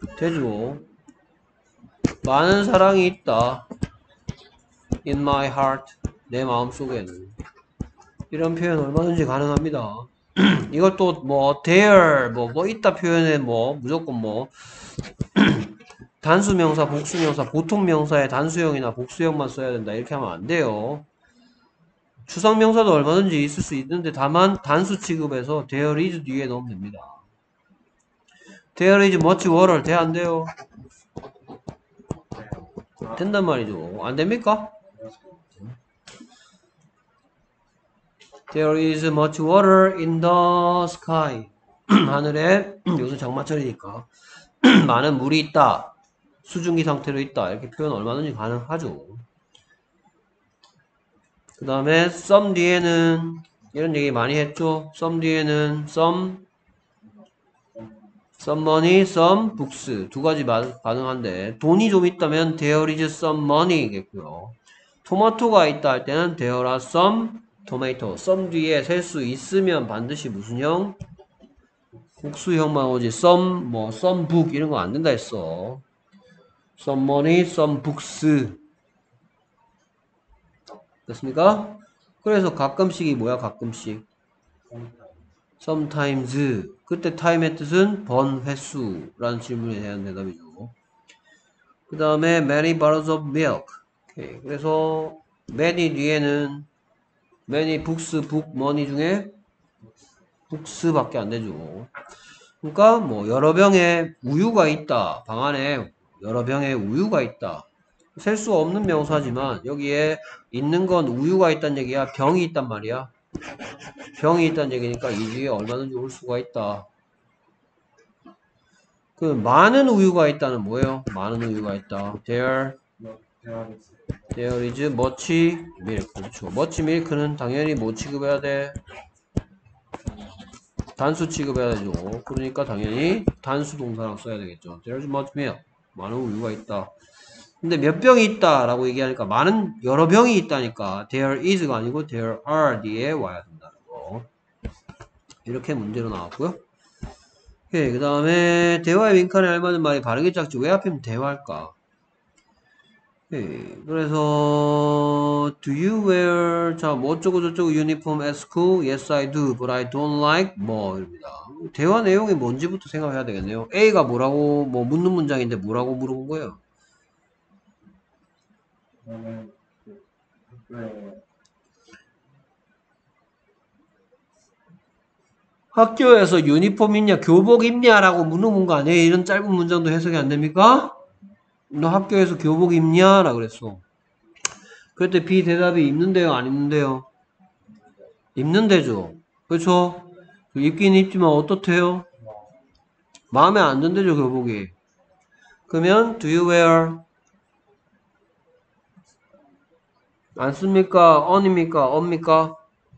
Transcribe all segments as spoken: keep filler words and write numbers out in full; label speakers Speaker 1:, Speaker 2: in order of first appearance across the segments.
Speaker 1: 되죠. 많은 사랑이 있다. In my heart. 내 마음속에는. 이런 표현 얼마든지 가능합니다. 이걸 또 뭐 there 뭐 뭐 있다 표현에 뭐 무조건 뭐 단수명사, 복수명사, 보통명사의 단수형이나 복수형만 써야 된다 이렇게 하면 안 돼요. 추상명사도 얼마든지 있을 수 있는데 다만 단수 취급해서 there is 뒤에 넣으면 됩니다. there is much water 돼 안 돼요? 된단 말이죠. 안 됩니까? There is much water in the sky. 하늘에 요즘 장마철이니까 많은 물이 있다. 수증기 상태로 있다. 이렇게 표현 얼마든지 가능하죠. 그 다음에 some 뒤에는 이런 얘기 많이 했죠. some 뒤에는 some some money, some books 두 가지 반응한데 돈이 좀 있다면 there is some money겠고요. 토마토가 있다 할 때는 there are some tomato. some 뒤에 셀 수 있으면 반드시 무슨 형? 복수형만 오지. some 뭐 some book 이런 거 안 된다 했어. some money, some books. 됐습니까? 그래서 가끔씩이 뭐야? 가끔씩. sometimes. 그때 time의 뜻은 번 횟수라는 질문에 대한 대답이죠. 그 다음에 many bottles of milk. 오케이. 그래서 many 뒤에는 many books, book, money 중에 books밖에 안 되죠. 그러니까 뭐 여러 병의 우유가 있다. 방 안에 여러 병의 우유가 있다. 셀 수 없는 명사지만 여기에 있는 건 우유가 있다는 얘기야. 병이 있단 말이야. 병이 있다는 얘기니까 이 뒤에 얼마든지 올 수가 있다. 그 많은 우유가 있다는 뭐예요? 많은 우유가 있다. There, there is much milk. 그렇죠. much milk는 당연히 뭐 취급해야 돼? 단수 취급해야 되죠. 그러니까 당연히 단수 동사랑 써야 되겠죠. There is much milk. 많은 우유가 있다. 근데 몇 병이 있다 라고 얘기하니까 많은 여러 병이 있다니까 there is가 아니고 there are 뒤에 와야 된다는 거. 이렇게 문제로 나왔고요. 오케이, 그 다음에 대화의 빈칸에 알맞은 말이 바르게 짝지 왜 하필 대화할까? 오케이, 그래서 do you wear 자 뭐 어쩌고 저쩌고 uniform at school? Yes I do but I don't like 뭐 입니다. 대화 내용이 뭔지부터 생각해야 되겠네요. A가 뭐라고 뭐 묻는 문장인데 뭐라고 물어본 거예요? 학교에서 유니폼 입냐, 교복 입냐라고 물어본 거 아니에요? 이런 짧은 문장도 해석이 안 됩니까? 너 학교에서 교복 입냐? 라고 그랬어. 그때 B 대답이 입는데요, 안 입는데요? 입는데죠. 그렇죠? 입긴 입지만 어떻대요? 마음에 안 든대죠, 교복이. 그러면 do you wear? 안 씁니까? on입니까? on입니까?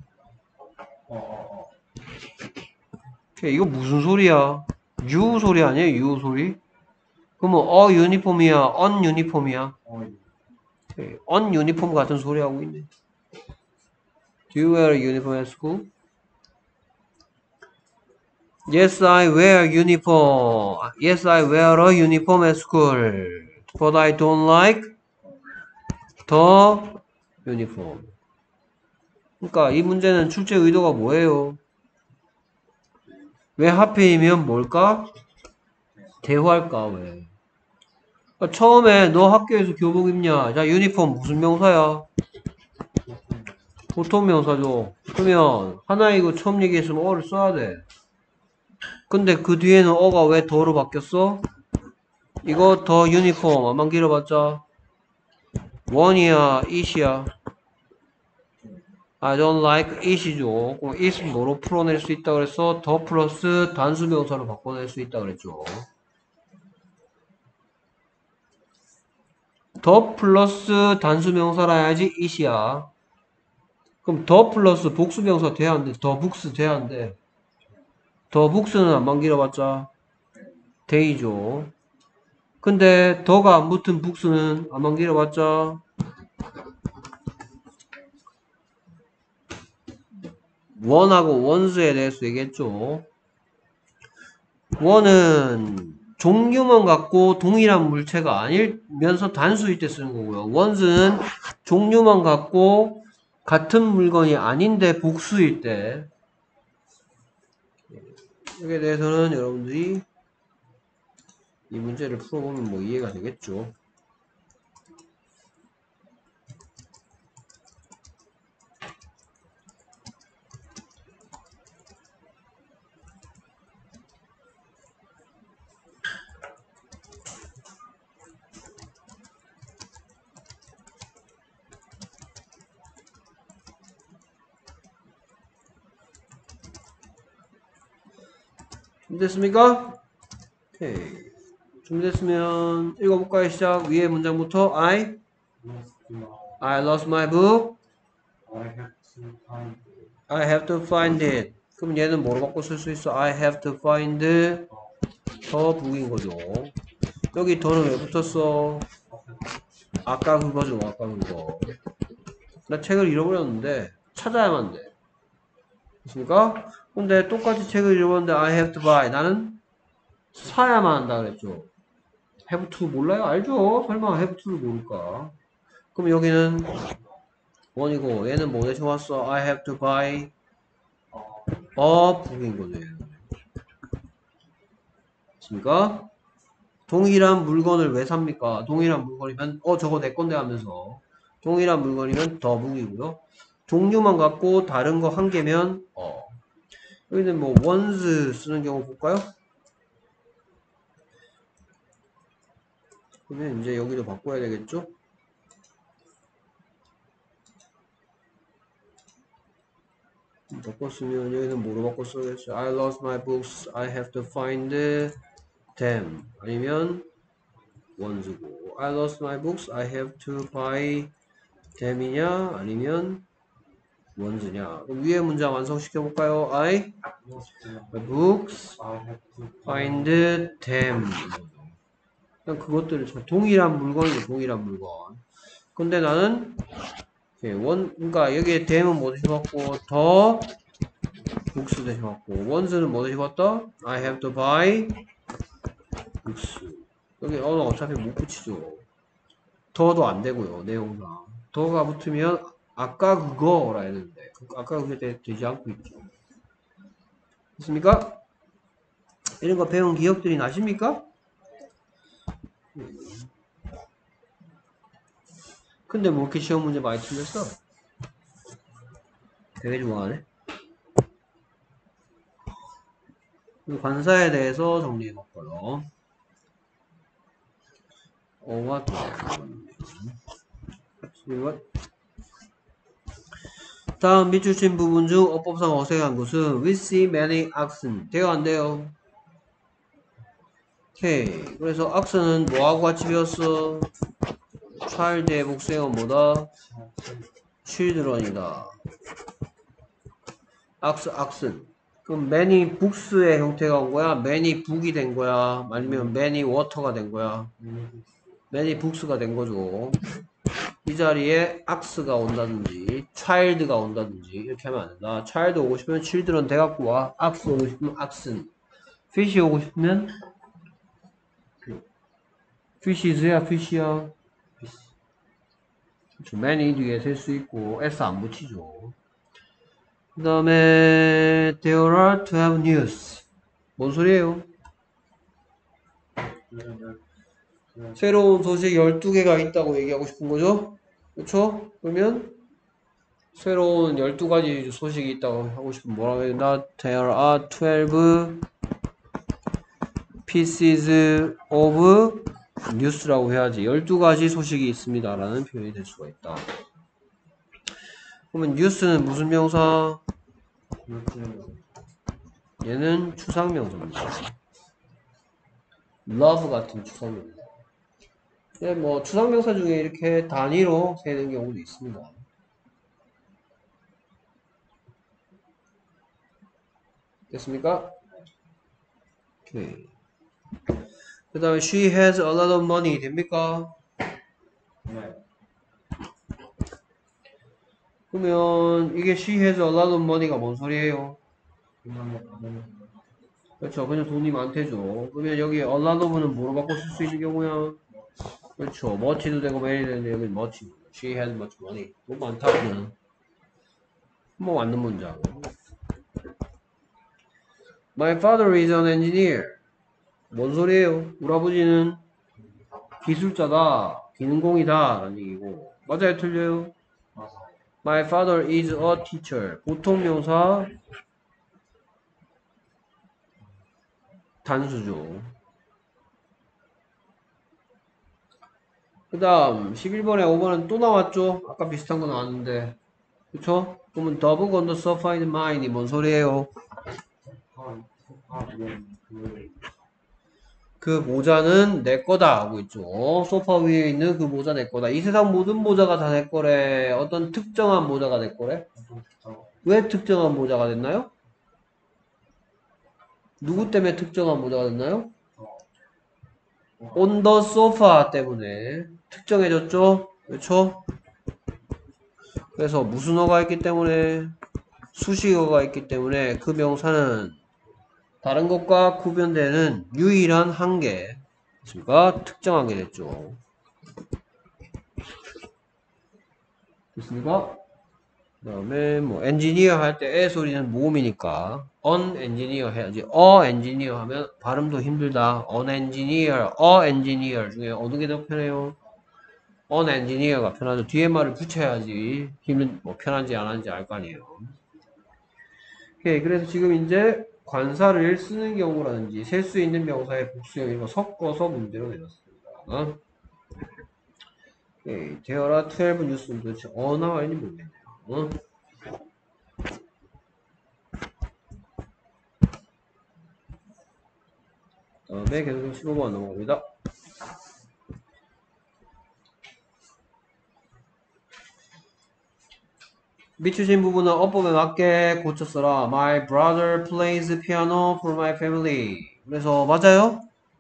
Speaker 1: 오케이, 이거 무슨 소리야? you 소리 아니에요? you 소리? 그러면 어 유니폼이야? on 유니폼이야? 오케이, on 유니폼 같은 소리 하고 있네. Do you wear a uniform at school? Yes, I wear uniform. Yes, I wear a uniform at school. But I don't like the uniform. 그러니까 이 문제는 출제 의도가 뭐예요? 왜 하필이면 뭘까? 대화할까 왜? 그러니까 처음에 너 학교에서 교복 입냐? 자, 유니폼 무슨 명사야? 보통 명사죠. 그러면 하나 이거 처음 얘기했으면 어를 써야 돼. 근데 그 뒤에는 어가 왜 더로 바뀌었어? 이거 더 유니폼 안만 길어봤자 원이야 it이야? I don't like it이죠. 그럼 it 뭐로 풀어낼 수 있다 그랬어? 더 플러스 단수 명사로 바꿔낼 수 있다 그랬죠. 더 플러스 단수 명사라 해야지 it이야. 그럼 더 플러스 복수 명사 돼야 안 돼? 더 북스 돼야 안 돼? 더 북스는 안만 길어봤자 데이죠. 근데 더가 안 붙은 북스는 안만 길어봤자 원하고 원수에 대해서 얘기했죠. 원은 종류만 갖고 동일한 물체가 아니면서 단수일 때 쓰는 거고요. one's는 종류만 갖고 같은 물건이 아닌데 복수일 때. 여기에 대해서는 여러분들이 이 문제를 풀어보면 뭐 이해가 되겠죠. 준비됐습니까? 오케이. 준비됐으면 읽어볼까요? 시작. 위에 문장부터 I I lost my book. I have to find it. 그럼 얘는 뭐로 바꿔 쓸 수 있어? I have to find the book인 거죠. 여기 더는 왜 붙었어? 아까 그거죠. 아까 그거. 나 책을 잃어버렸는데 찾아야만 돼. 됐습니까? 근데 똑같이 책을 잃어버렸는데 I have to buy. 나는 사야만 한다 그랬죠. have to 몰라요? 알죠? 설마 have to를 모를까? 그럼 여기는 원이고 얘는 뭐 대신 왔어? I have to buy a book인 거죠. 됐습니까? 동일한 물건을 왜 삽니까? 동일한 물건이면 어 저거 내 건데 하면서 동일한 물건이면 더 북이고요. 종류만 갖고 다른 거 한 개면 어 여기는 뭐 once 쓰는 경우 볼까요? 그러면 이제 여기도 바꿔야 되겠죠? 바꿨으면 여기는 뭐로 바꿨어야겠어요? I lost my books. I have to find them. 아니면 once고 I lost my books. I have to buy them이냐? 아니면 once냐? 그럼 위에 문장 완성시켜 볼까요? I my books find them. 그냥 그것들을 동일한 물건이죠. 동일한 물건. 근데 나는 원 그러니까 여기에 them은 뭐 대신받고 더 books 대신받고 once는 뭐 대신받다? I have to buy books. 여기 어는 어차피 못 붙이죠. 더도 안 되고요. 내용상 더가 붙으면 아까 그거라 했는데 아까 그게 되, 되지 않고 있죠. 됐습니까? 이런 거 배운 기억들이 나십니까? 근데 뭐 이렇게 시험 문제 많이 틀렸어? 되게 좋아하네. 관사에 대해서 정리해 볼까요? 어와 다음 밑줄 친 부분 중 어법상 어색한 것은 we see many oxen. 돼요 안 돼요? 오케이. 그래서 oxen은 뭐하고 같이 배웠어? child의 복수형은 뭐다? children이다. ox, oxen. 그럼 many books의 형태가 온 거야? many book이 된 거야? 아니면 many water가 된 거야? many books가 된 거죠. 이 자리에 ox가 온다든지 child가 온다든지 이렇게 하면 안 된다. child 오고 싶으면 children 돼갖고 와. ox 오고 싶으면 oxen. fish 오고 싶으면 fishes야 fish야. many 뒤에 셀 수 있고 s 안 붙이죠. 그 다음에 there are twelve news. 뭔 소리예요? 새로운 소식 열두 개가 있다고 얘기하고 싶은 거죠? 그쵸? 그러면 새로운 열두 가지 소식이 있다고 하고 싶으면 뭐라고 해야 되나? There are twelve pieces of news라고 해야지. 열두 가지 소식이 있습니다. 라는 표현이 될 수가 있다. 그러면 news는 무슨 명사? 얘는 추상명사입니다. love 같은 추상명사. 근데 뭐 추상명사 중에 이렇게 단위로 세는 경우도 있습니다. 됐습니까? 오케이. 그 다음에 she has a lot of money 됩니까? 네. 그러면 이게 she has a lot of money가 뭔 소리예요? 그렇죠. 그냥 돈이 많대죠. 그러면 여기 a lot of는 뭐로 바꿔 쓸 수 있는 경우야? 그렇죠. much도 되고 many 되는데 여기 much. She has much money. 돈 많다 그냥. 뭐 맞는 문장. My father is an engineer. 뭔 소리예요? 우리 아버지는 기술자다, 기능공이다 라는 얘기고. 맞아요, 틀려요? My father is a teacher. 보통 명사 단수죠. 그 다음 십일 번에 오 번은 또 나왔죠? 아까 비슷한 거 나왔는데 그쵸? 그러면 더북 언더 서파이드 마인이 뭔 소리예요? 그 모자는 내 거다 하고 있죠. 소파 위에 있는 그 모자 내 거다. 이 세상 모든 모자가 다 내 거래. 어떤 특정한 모자가 내 거래? 왜 특정한 모자가 됐나요? 누구 때문에 특정한 모자가 됐나요? on the sofa 때문에 특정해졌죠? 그렇죠? 그래서 무슨 어가 있기 때문에 수식어가 있기 때문에 그 명사는 다른 것과 구별되는 유일한 한계 그러니까 특정한 게 됐죠. 됐습니까? 그 다음에 뭐 엔지니어 할 때 에 소리는 모음이니까 on 엔지니어 해야지. 어 엔지니어 하면 발음도 힘들다. on 엔지니어, 어 엔지니어 중에 어느 게 더 편해요? on 엔지니어가 편하죠. 뒤에 말을 붙여야지 힘은 뭐 편한지 안 하는지 알 거 아니에요. 오케이. 그래서 지금 이제 관사를 쓰는 경우라든지 셀 수 있는 명사의 복수형 이런 거 섞어서 문제로 내놨습니다. 어? 오케이. 되어라 십이 뉴스는 도대체 어 나와 있는지 모르겠네요. 어? 다음에 계속 십오 번 넘어갑니다. 밑주신 부분은 어법에 맞게 고쳐 써라. My brother plays piano for my family. 그래서 맞아요?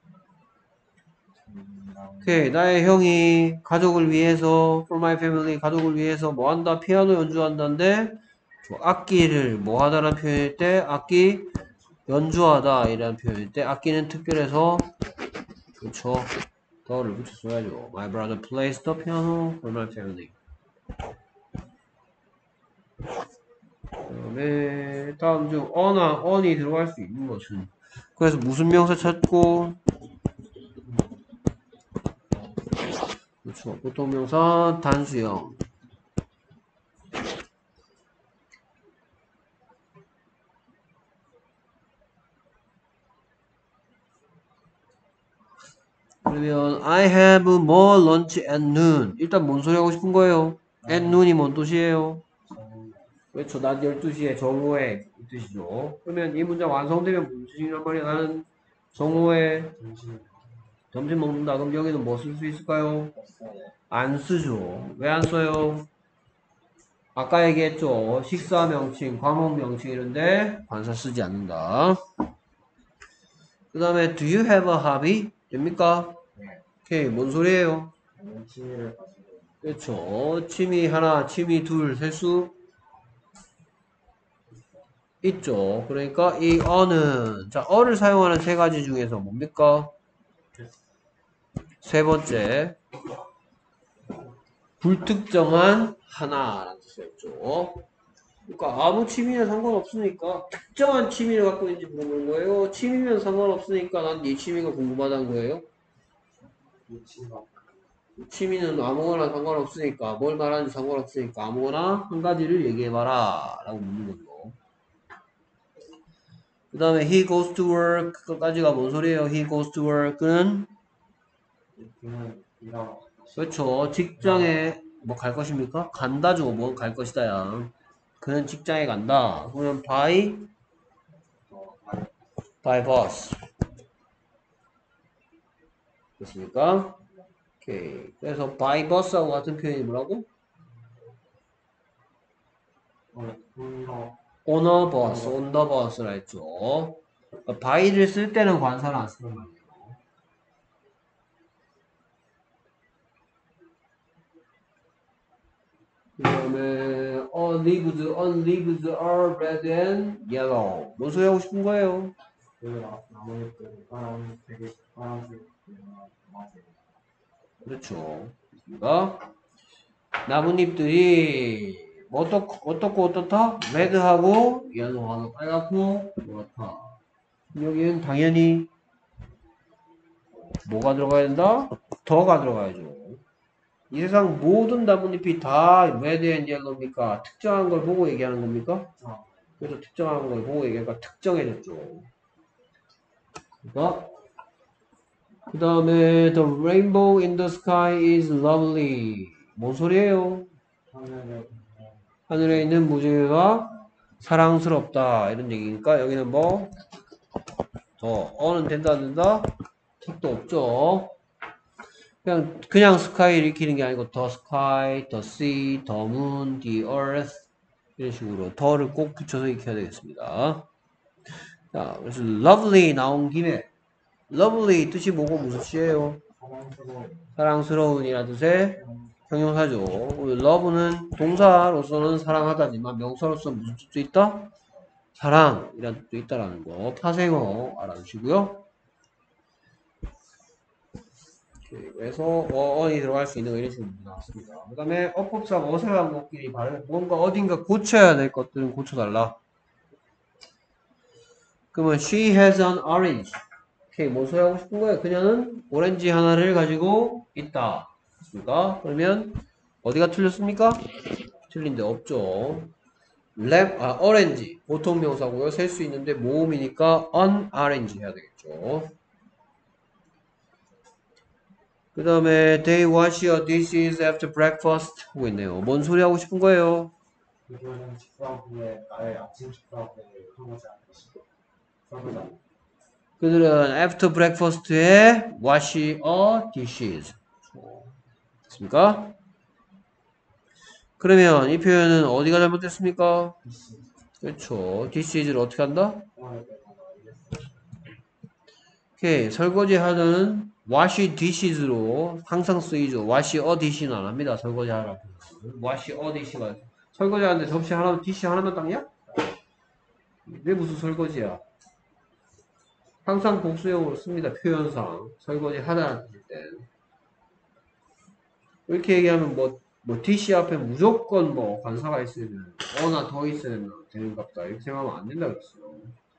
Speaker 1: 오케이. 나의 형이 가족을 위해서 for my family 가족을 위해서 뭐 한다? 피아노 연주한다는데 악기를 뭐 하다라는 표현일 때 악기 연주하다 이라는 표현일 때 악기는 특별해서 그렇죠. 더를 붙여줘야죠. My brother plays the piano for my family. 그다음에 다음 중 어나 on이 들어갈 수 있는 것은 그래서 무슨 명사 찾고 그렇죠. 보통 명사 단수형 그러면 I have more lunch at noon 일단 뭔 소리 하고 싶은 거예요? at noon이 뭔 뜻이에요? 그렇죠. 낮 열두 시에 정오에 이 뜻이죠. 그러면 이 문장 완성되면 무슨 뜻이란 말이야? 나는 정오에 점심 먹는다. 그럼 여기는 뭐 쓸 수 있을까요? 안 쓰죠. 왜 안 써요? 아까 얘기했죠. 식사 명칭, 과목 명칭 이런데 관사 쓰지 않는다. 그 다음에 do you have a hobby? 됩니까? 오케이. 뭔 소리예요? 그렇죠. 취미 하나, 취미 둘, 셀 수 있죠. 그러니까 이 어는 자 어를 사용하는 세 가지 중에서 뭡니까? 세 번째 불특정한 하나라는 뜻이었죠. 그러니까 아무 취미나 상관없으니까 특정한 취미를 갖고 있는지 물어보는 거예요. 취미면 상관없으니까 난 네 취미가 궁금하다는 거예요. 취미는 아무거나 상관없으니까 뭘 말하는지 상관없으니까 아무거나 한 가지를 얘기해봐라 라고 묻는 거죠. 그 다음에 he goes to work 그까지가 뭔 소리예요? he goes to work는 그렇죠. 직장에 뭐 갈 것입니까? 간다죠. 뭐 갈 것이다 야. 그는 직장에 간다. 그러면 by by bus 됐습니까? 오케이. 그래서 by bus하고 같은 표현이 뭐라고? on a bus, on the bus라 했죠. 그러니까 by를 쓸 때는 관사를 안 쓰는 말이에요. 그 다음에 olives, olives are red and yellow. 뭐 소리 하고 싶은 거예요?
Speaker 2: 나뭇잎들이 파란색이 파란색
Speaker 1: 그렇죠. 그러니까 나뭇잎들이 어떻고 어떻고 어떻다? 레드하고 옐로우하고 빨갛고 그렇다. 여기는 당연히 뭐가 들어가야 된다? 더가 들어가야죠. 이 세상 모든 나뭇잎이 다 레드 앤 옐로우입니까? 특정한 걸 보고 얘기하는 겁니까? 그래서 특정한 걸 보고 얘기하니까 특정해졌죠. 그러니까 그 다음에 The rainbow in the sky is lovely. 뭔 소리예요? 하늘에 있는 무지개가 사랑스럽다 이런 얘기니까 여기는 뭐 더 어는 된다 안 된다? 택도 없죠. 그냥 그냥 스카이 일으키는 게 아니고 the sky, the sea, the moon, the earth 이런 식으로 더를 꼭 붙여서 익혀야 되겠습니다. 자, 그래서 lovely 나온 김에 lovely 뜻이 뭐고 무슨 뜻이에요? 사랑스러운이라는 뜻의 형용사죠. love는 동사로서는 사랑하다지만 명사로서는 무슨 뜻도 있다? 사랑이라는 뜻도 있다라는 거 파생어 알아두시고요. 그래서 어원이 들어갈 수 있는 거 이런 식으로 나왔습니다. 그 다음에 어법상 어색한 것끼리 발음 뭔가 어딘가 고쳐야 될 것들은 고쳐달라. 그러면 she has an orange. 오케이, 뭐 소리하고 싶은 거예요? 그녀는 오렌지 하나를 가지고 있다. 됐습니까? 그러면 어디가 틀렸습니까? 틀린 데 없죠. 랩, 아, orange 보통 명사고요. 셀 수 있는데 모음이니까 an orange 해야 되겠죠. 그 다음에 they wash your dishes after breakfast 하고 있네요. 뭔 소리 하고 싶은 거예요?
Speaker 2: 그들은 식사 후에 나의 아침 식사 후에 설거지 설거지
Speaker 1: 그들은 after breakfast에 wash your dishes. 됐습니까? 그러면 이 표현은 어디가 잘못됐습니까? 그렇죠. dishes를 어떻게 한다? 오케이. 설거지 하는 wash dishes로 항상 쓰이죠. wash a dish는 안 합니다. 설거지 하라. wash a dish가 설거지 하는데 접시 하나, 디시 하나만 닦냐? 왜 무슨 설거지야? 항상 복수형으로 씁니다. 표현상. 설거지 하다는 뜻일 때. 이렇게 얘기하면 뭐, 뭐, 디시 앞에 무조건 뭐, 관사가 있어야 되는, 어나 더 있어야 되는, 되는 갑다. 이렇게 생각하면 안 된다 그랬어요.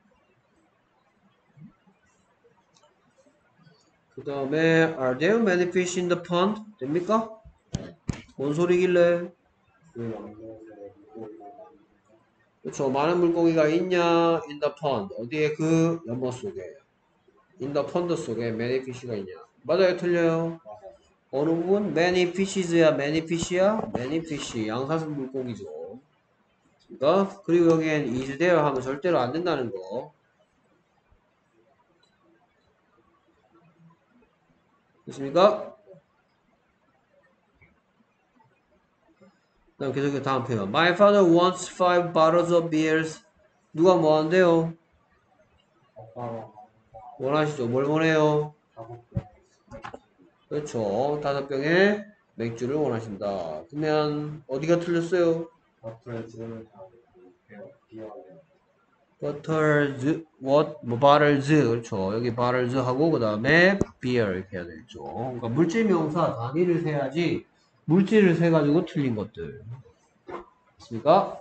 Speaker 1: 그 다음에, are there many fish in the pond? 됩니까? 뭔 소리길래? 그렇죠. 많은 물고기가 있냐? in the pond. 어디에 그 연못 속에. in the pond 속에 many fish가 있냐? 맞아요? 틀려요? 어느 부분? many fishes야? many fish야? many fish. 양사슴 물고기죠. 그러니까 그리고 여기엔 is there 하면 절대로 안 된다는 거. 됐습니까? 그다음 계속해서 다음 표현. My father wants five bottles of beers. 누가 뭐 한대요? 원하시죠? 뭘 원해요? 그렇죠. 다섯 병의 맥주를 원하신다. 그러면 어디가 틀렸어요? Bottles, what, 뭐, bottles, 그렇죠. 여기 bottles 하고, 그 다음에 beer 이렇게 해야 되겠죠. 그러니까 물질 명사 단위를 세야지, 물질을 세가지고 틀린 것들. 됐습니까?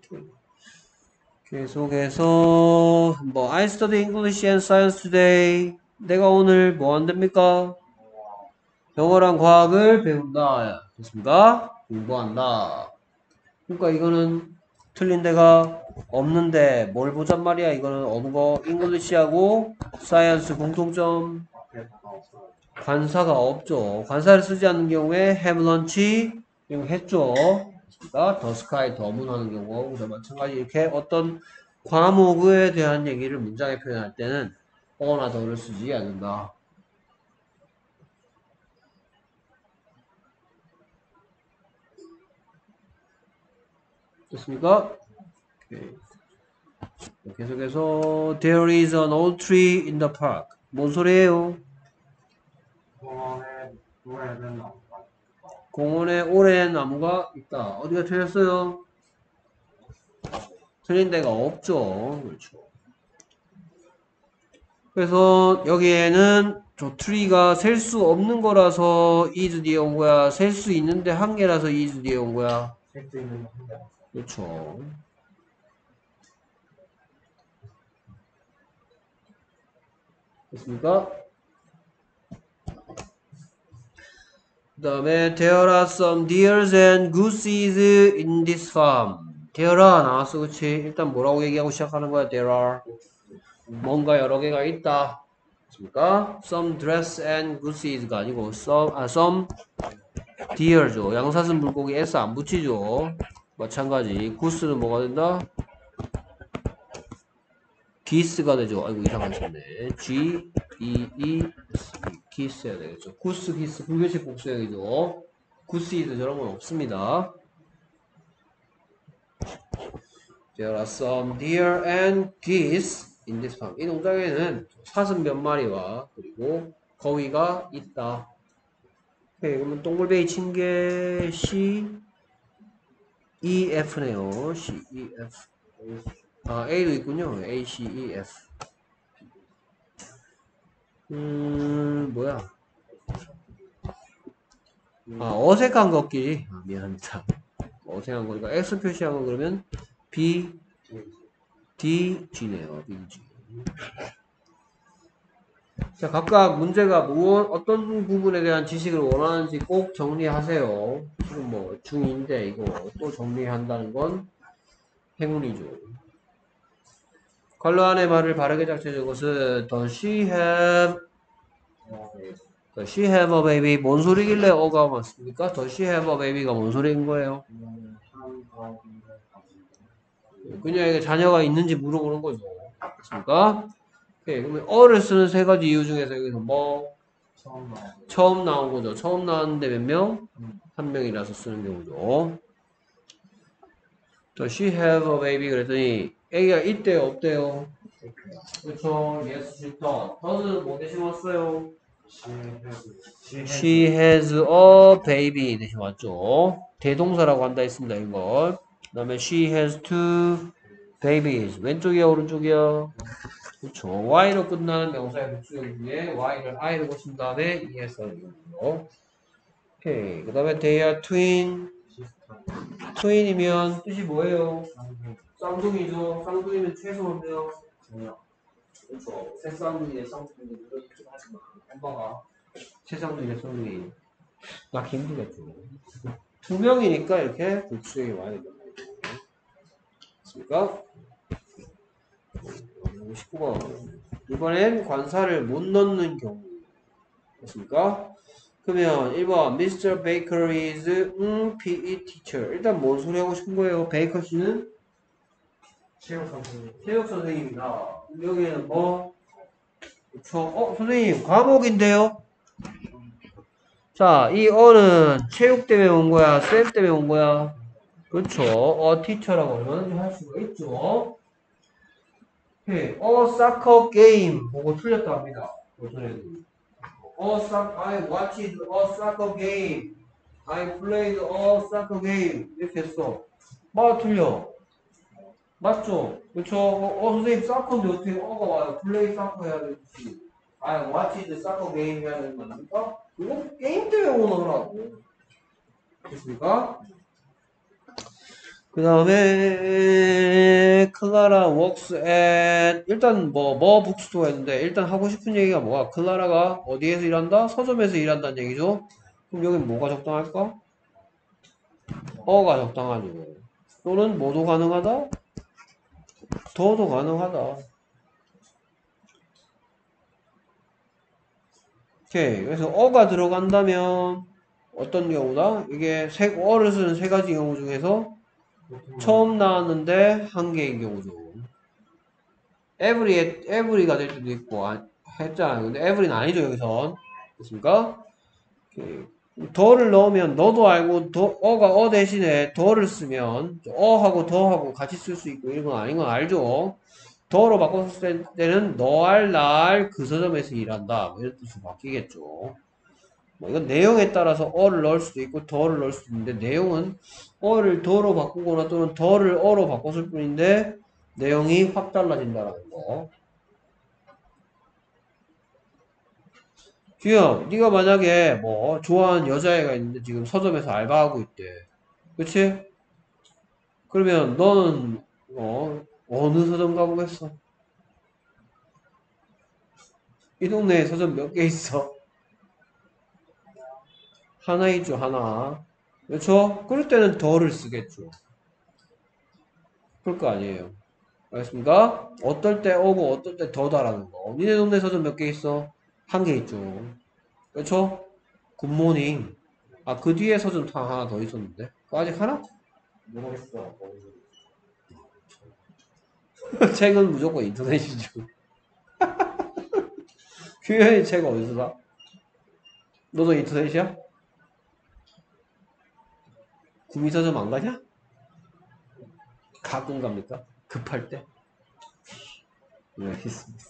Speaker 1: 계속해서, 뭐, I study English and Science today. 내가 오늘 뭐 한답니까? 영어랑 과학을 배운다. 됐습니까? 공부한다. 그러니까 이거는 틀린 데가 없는데 뭘 보잔 말이야. 이거는 어느 거 잉글리시하고 사이언스 공통점 관사가 없죠. 관사를 쓰지 않는 경우에 have lunch 이거 했죠. 더 스카이 더 문 하는 경우 그래서 마찬가지 이렇게 어떤 과목에 대한 얘기를 문장에 표현할 때는 어나 더를 쓰지 않는다. 됐습니까? 오케이. 계속해서 There is an old tree in the park. 뭔 소리예요? 공원에 오랜 나무가 있다. 어디가 틀렸어요? 틀린 데가 없죠. 그렇죠. 그래서 여기에는 저 트리가 셀 수 없는 거라서 is 뒤에 온 거야. 셀 수 있는데 한 개라서 is 뒤에 온 거야.
Speaker 2: 셀 수 있는 한 개.
Speaker 1: 그렇죠. 됐습니까? 그 다음에 there are some deers and gooses in this farm. there are 나왔어, 그치? 일단 뭐라고 얘기하고 시작하는 거야? there are 뭔가 여러 개가 있다. 됐습니까? some dress and gooses가 아니고 some, 아, some deer죠. 양사슴 물고기 s 안 붙이죠. 마찬가지. goose는 뭐가 된다? geese가 되죠. 아이고 이상한 썼네. G E E S geese 해야 되겠죠. goose, geese 불규칙 복수형이죠. gooses 저런 건 없습니다. There are some deer and geese in this farm. 이 농장에는 사슴 몇 마리와 그리고 거위가 있다. 오케이, 그러면 동글베이 친 게 C, E, F네요. C, E, F. 아, A도 있군요. A, C, E, F. 음, 뭐야. 아, 어색한 걷기. 아, 미안합니다. 어색한 거니까 X 표시한 거 그러면 B, D, G네요. B, G. 자, 각각 문제가 무엇, 어떤 부분에 대한 지식을 원하는지 꼭 정리하세요. 지금 뭐 중인데 이거 또 정리한다는 건 행운이죠. 컬러 안의 말을 바르게 작성해준 것은 Does she have Does she have a baby? 뭔 소리길래 어가 맞습니까? Does she have a baby가 뭔 소리인 거예요? 그녀에게 자녀가 있는지 물어보는 거죠. 그렇습니까? 오케이, 그러면 어를 쓰는 세 가지 이유 중에서 여기서 뭐
Speaker 2: 처음 나온 거.
Speaker 1: 처음 나온 거죠. 처음 나왔는데 몇 명? 한 명이라서 쓰는 경우죠. Does she have a baby? 그랬더니 애기가 있대요, 없대요? 그렇죠. Yes, she does. does는 뭐 대신 왔어요? She has a baby 대신 왔죠. 대동사라고 한다 했습니다, 이걸. 그 다음에 she has two babies. 왼쪽이야, 오른쪽이야? 그렇죠. Y로 끝나는 명사의 복수형 중에 Y를 I로 고친 다음에 이에스를 이용해요. 오케이. 그 다음에 they are twin. 트윈이면 뜻이 뭐예요? 쌍둥이죠. 쌍둥이면 최소인데요. 그렇죠. 새 쌍둥이의 쌍둥이 이렇게 하지 마. 엄마가 새 쌍둥이의 쌍둥이 낳기 힘들겠죠. 두 명이니까 이렇게 복수형이 와야 된다. 맞습니까? 십구 번. 이번엔 관사를 못 넣는 경우. 됐습니까? 그러면 일 번 미스터 Baker is 음, 피이 teacher. 일단 뭔 소리 하고 싶은 거예요? 베이커 씨는
Speaker 2: 체육 선생님.
Speaker 1: 체육 선생님이다. 여기에는 뭐? 그쵸? 어, 선생님 과목인데요? 자, 이 어는 체육 때문에 온 거야? 쌤 때문에 온 거야? 그렇죠. 어, 티처라고 얼마든지 할 수가 있죠. 오케이. 어, 사커 게임 보고 틀렸다 합니다. 어, 사, I watched a soccer game. I played a soccer game. 이렇게 했어. 맞아, 틀려. 맞죠? 그쵸? 어, 어, 선생님, 사커인데 어떻게 어가 와요? 플레이 사커 해야 되지. I watched soccer game 해야 되는 거 아닙니까? 이거 게임 때문에 오너라고. 됐습니까? 그 다음에 클라라 works at 일단 뭐 뭐 북스토어 했는데 일단 하고 싶은 얘기가 뭐야? 클라라가 어디에서 일한다? 서점에서 일한다는 얘기죠. 그럼 여기 뭐가 적당할까? 어가 적당하죠. 또는 뭐도 가능하다? 더도 가능하다. 오케이. 그래서 어가 들어간다면 어떤 경우다? 이게 세, 어를 쓰는 세 가지 경우 중에서 처음 나왔는데 한 개인 경우죠. every, every가 될 수도 있고, 아, 했잖아요. 근데 every는 아니죠, 여기선. 됐습니까? 오케이. 더를 넣으면 너도 알고, 더, 어가 어 대신에 더를 쓰면, 어하고 더하고 같이 쓸 수 있고, 이런 건 아닌 건 알죠? 더로 바꿨을 때는 너알, 날, 그 서점에서 일한다. 이런 뜻으로 바뀌겠죠. 뭐 이건 내용에 따라서 어를 넣을 수도 있고 더를 넣을 수도 있는데 내용은 어를 더로 바꾸거나 또는 더를 어로 바꿨을 뿐인데 내용이 확 달라진다는 거. 주영, 네가 만약에 뭐 좋아하는 여자애가 있는데 지금 서점에서 알바하고 있대. 그치? 그러면 너는 어, 어느 서점 가보겠어? 이 동네에 서점 몇 개 있어? 하나 있죠, 하나. 그렇죠? 그럴 때는 더를 쓰겠죠. 그럴 거 아니에요. 알겠습니까? 어떨 때 오고 어떨 때 더다라는 거. 니네 동네 서점 몇 개 있어? 한 개 있죠. 그렇죠? 굿모닝. 아, 그 뒤에 서점 다 하나 더 있었는데. 그거 아직 하나?
Speaker 2: 모르겠어.
Speaker 1: 책은 무조건 인터넷이죠. 규현이 책 어디서 사? 너도 인터넷이야? 구미서점 안 가냐? 가끔 갑니까? 급할 때? 네, 알겠습니다.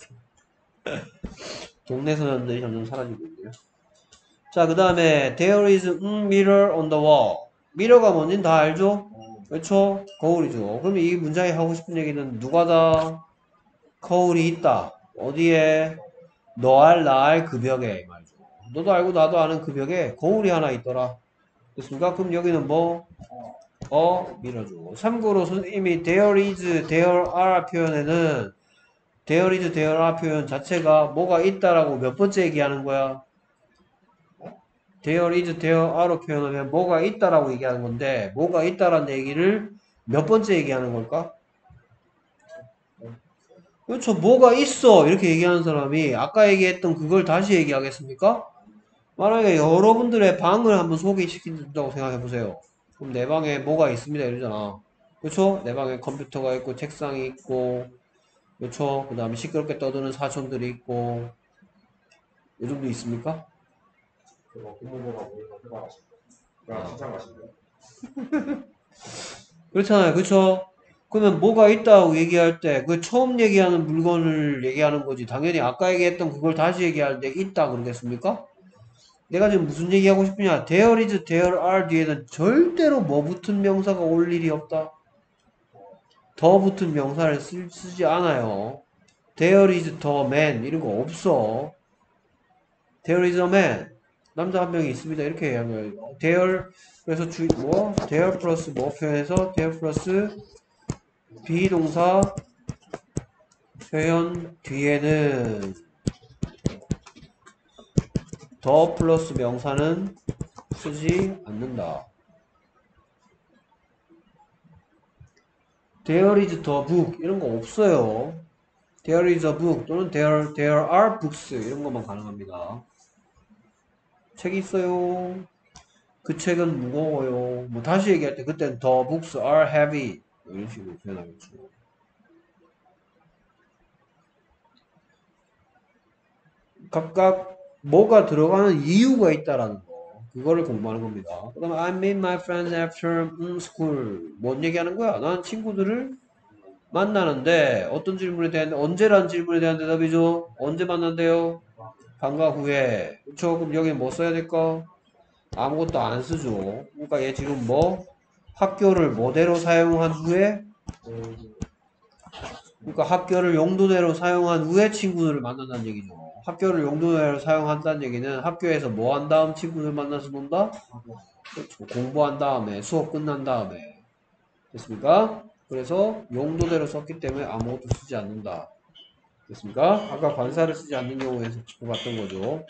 Speaker 1: 동네 서점들이 점점 사라지고 있네요. 자, 그 다음에 there is a mirror on the wall. 미러가 뭔진 다 알죠? 그렇죠? 거울이죠. 그럼 이 문장이 하고 싶은 얘기는 누가다? 거울이 있다. 어디에? 너 알, 나 알 그 벽에 말이죠. 너도 알고 나도 아는 그 벽에 거울이 하나 있더라. 됐습니까? 그럼 여기는 뭐? 어, 미러죠. 참고로 선생님이 there is, there are 표현에는 there is, there are 표현 자체가 뭐가 있다라고 몇 번째 얘기하는 거야? there is, there are로 표현하면 뭐가 있다라고 얘기하는 건데 뭐가 있다라는 얘기를 몇 번째 얘기하는 걸까? 그렇죠. 뭐가 있어 이렇게 얘기하는 사람이 아까 얘기했던 그걸 다시 얘기하겠습니까? 만약에 여러분들의 방을 한번 소개시킨다고 생각해 보세요. 그럼 내 방에 뭐가 있습니다 이러잖아. 그렇죠? 내 방에 컴퓨터가 있고 책상이 있고 그렇죠? 그 다음에 시끄럽게 떠드는 사촌들이 있고 이 정도 있습니까?
Speaker 2: 그거 부모가 모여서 휴가 가신 거. 그냥 출장 가신 거.
Speaker 1: 그렇잖아요. 그렇죠? 그러면 뭐가 있다고 얘기할 때 그 처음 얘기하는 물건을 얘기하는 거지. 당연히 아까 얘기했던 그걸 다시 얘기할 때 있다 그러겠습니까? 내가 지금 무슨 얘기하고 싶으냐? there is, there are 뒤에는 절대로 뭐 붙은 명사가 올 일이 없다. 더 붙은 명사를 쓰, 쓰지 않아요. there is the man 이런 거 없어. there is a man 남자 한 명이 있습니다. 이렇게 얘기하는 거예요. there 그래서 주, 뭐 there 플러스 뭐 표현해서 there 플러스 비동사 표현 뒤에는 더 플러스 명사는 쓰지 않는다. There is the book 이런 거 없어요. There is a book 또는 there, there are books 이런 것만 가능합니다. 책이 있어요. 그 책은 무거워요. 뭐 다시 얘기할 때 그때는 the books are heavy 이런 식으로 표현하겠죠. 각각 뭐가 들어가는 이유가 있다라는 거 그거를 공부하는 겁니다. 그 다음에 I meet my friends after school 뭔 얘기하는 거야? 나는 친구들을 만나는데 어떤 질문에 대한 언제라는 질문에 대한 대답이죠. 언제 만난대요? 방과 후에. 그쵸? 그럼 여기 뭐 써야 될까? 아무것도 안 쓰죠. 그러니까 얘 지금 뭐 학교를 뭐대로 사용한 후에 그러니까 학교를 용도대로 사용한 후에 친구들을 만난다는 얘기죠. 학교를 용도대로 사용한다는 얘기는 학교에서 뭐 한 다음 친구들 만나서 논다? 그렇죠. 공부한 다음에 수업 끝난 다음에 됐습니까? 그래서 용도대로 썼기 때문에 아무것도 쓰지 않는다. 됐습니까? 아까 관사를 쓰지 않는 경우에서 봤던 거죠.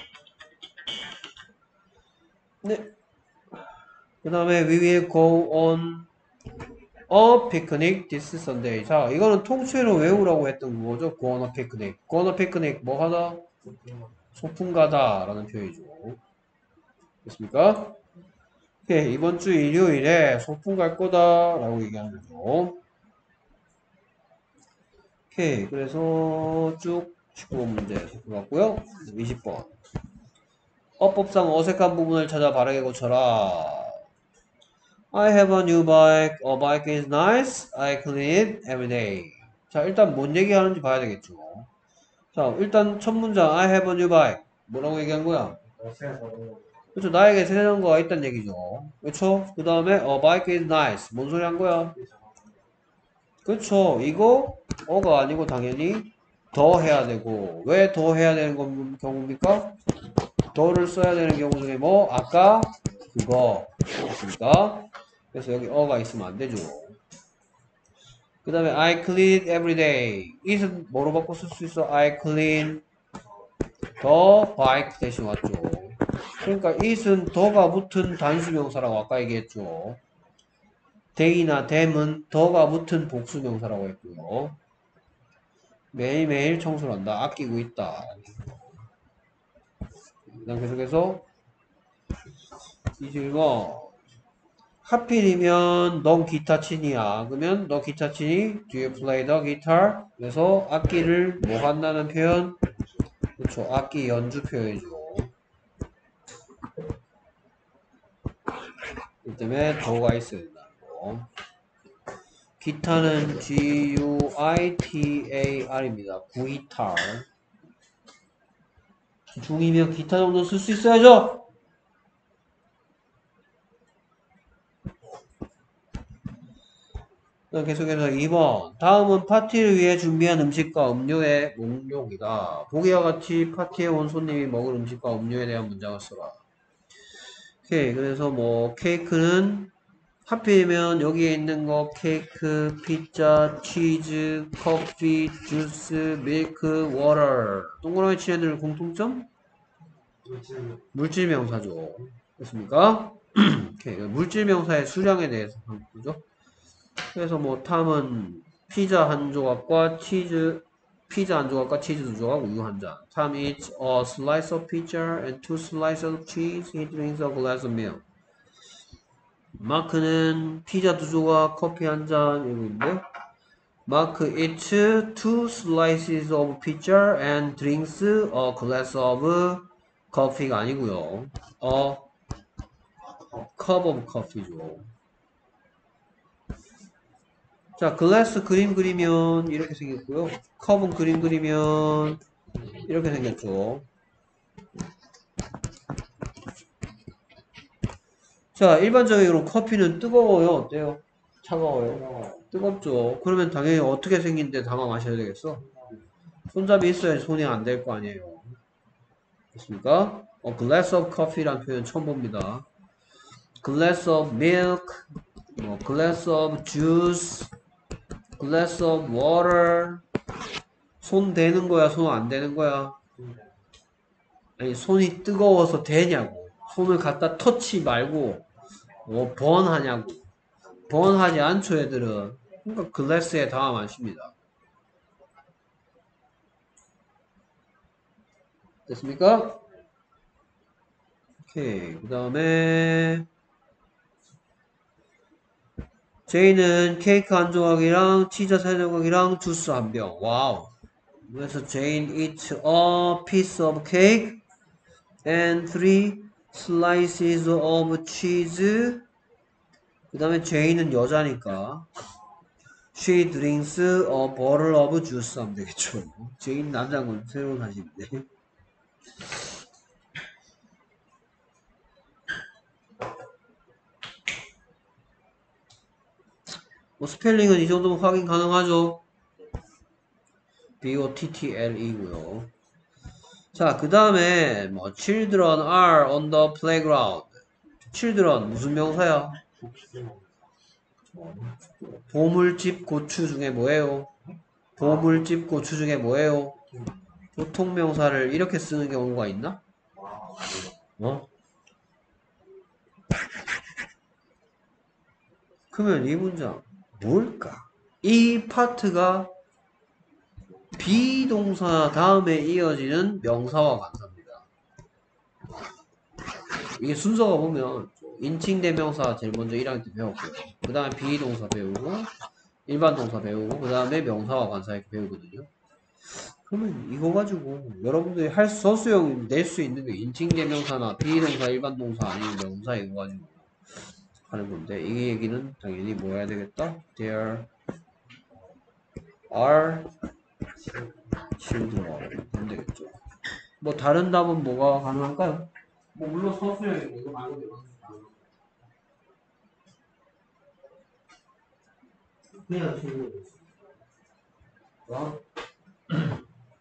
Speaker 1: 네. 그 다음에 we will go on a picnic this Sunday. 자, 이거는 통째로 외우라고 했던 거죠. go on a picnic. go on a picnic 뭐 하다? 소풍 가다 라는 표현이죠. 됐습니까? 오케이, 이번 주 일요일에 소풍 갈 거다 라고 얘기하는 거죠. 오케이, 그래서 쭉 십구 번 문제 살펴봤고요. 이십 번. 어법상 어색한 부분을 찾아 바르게 고쳐라. I have a new bike. A bike is nice. I clean it every day. 자, 일단 뭔 얘기하는지 봐야 되겠죠. 자, 일단 첫 문장 I have a new bike. 뭐라고 얘기한 거야? 그렇죠. 나에게 새 자전거가 있다는 얘기죠. 그렇죠? 그 다음에 a bike is nice. 뭔 소리 한 거야? 그렇죠. 이거 어가 아니고 당연히 더 해야 되고, 왜 더 해야 되는 건- 경우입니까? 더를 써야 되는 경우 중에 뭐 아까 그거 있습니까? 그래서 여기 어가 있으면 안 되죠. 그 다음에 I clean every day. it은 뭐로 바꿔 쓸 수 있어? I clean the bike 대신 왔죠. 그러니까 it은 더가 붙은 단수명사라고 아까 얘기했죠. day나 them은 더가 붙은 복수명사라고 했고요. 매일매일 청소를 한다. 아끼고 있다. 그 다음 계속해서 이 질문 하필이면 넌 기타 치니야. 그러면 너 기타 치니? Do you play the guitar? 그래서 악기를 뭐 한다는 표현? 그렇죠. 악기 연주 표현이죠. 이 때문에 더가 있어야 된다는 거. 기타는 G U I T A R입니다. 구이탈. 중이면 기타 정도 쓸 수 있어야죠. 계속해서 이 번 다음은 파티를 위해 준비한 음식과 음료의 목록이다. 보기와 같이 파티에 온 손님이 먹을 음식과 음료에 대한 문장을 써라. 오케이. 그래서 뭐 케이크는 하필이면 여기에 있는 거 케이크, 피자, 치즈, 커피, 주스, 밀크, 워터 동그라미 친 애들 공통점? 물질 명사죠. 됐습니까? 오케이. 물질 명사의 수량에 대해서 보죠. 그래서 뭐 탐은 피자 한 조각과 치즈 피자 한 조각과 치즈 두 조각 우유 한 잔. Tom eats a slice of pizza and two slices of cheese. He drinks a glass of milk. 마크는 피자 두 조각 커피 한 잔 이러고 있는데요. 마크 eats two slices of pizza and drinks a glass of coffee가 아니고요. a cup of coffee죠. 자, 글래스 그림 그리면 이렇게 생겼고요. 컵은 그림 그리면 이렇게 생겼죠. 자, 일반적으로 커피는 뜨거워요? 어때요? 차가워요? 뜨겁죠. 그러면 당연히 어떻게 생긴데 담아 마셔야 되겠어? 손잡이 있어야지 손이 안 될 거 아니에요. 됐습니까? 어, glass of coffee라는 표현 처음 봅니다. glass of milk, 뭐, glass of juice, glass of water. 손 대는 거야? 손 안 대는 거야? 아니, 손이 뜨거워서 되냐고. 손을 갖다 터치 말고, 뭐, 번하냐고. 번하지 않죠, 애들은. 그러니까 글래스에 담아 마십니다. 됐습니까? 오케이. 그 다음에, 제이는 케이크 한 조각이랑 치즈 세 조각이랑 주스 한 병. 와우. 그래서 제인 eats a piece of cake and three slices of cheese. 그 다음에 제이는 여자니까 she drinks a bottle of juice 하면 되겠죠. 제인 남자인 건 새로운 사실인데. 뭐 스펠링은 이 정도면 확인 가능하죠. B-O-T-T-L-E고요. 자, 그 다음에 뭐 children are on the playground. children 무슨 명사야? 보물집 고추 중에 뭐예요? 보물집 고추 중에 뭐예요? 보통 명사를 이렇게 쓰는 경우가 있나? 어? 그러면 이 문장 뭘까? 이 파트가 비동사 다음에 이어지는 명사와 관사입니다. 이게 순서가 보면 인칭대명사 제일 먼저 일 학년 때 배웠고요. 그 다음에 비동사 배우고 일반 동사 배우고 그 다음에 명사와 관사 이렇게 배우거든요. 그러면 이거 가지고 여러분들이 할 서수형 낼 수 있는 게 인칭대명사나 비동사 일반 동사 아니면 명사 이거 가지고 하는 건데 이 얘기는 당연히 뭐 해야 되겠다? There are children 하면 되겠죠. 뭐 다른 답은 뭐가 가능할까요? 뭐 물론 서술형이고 이거 말고 그냥 질문. 어?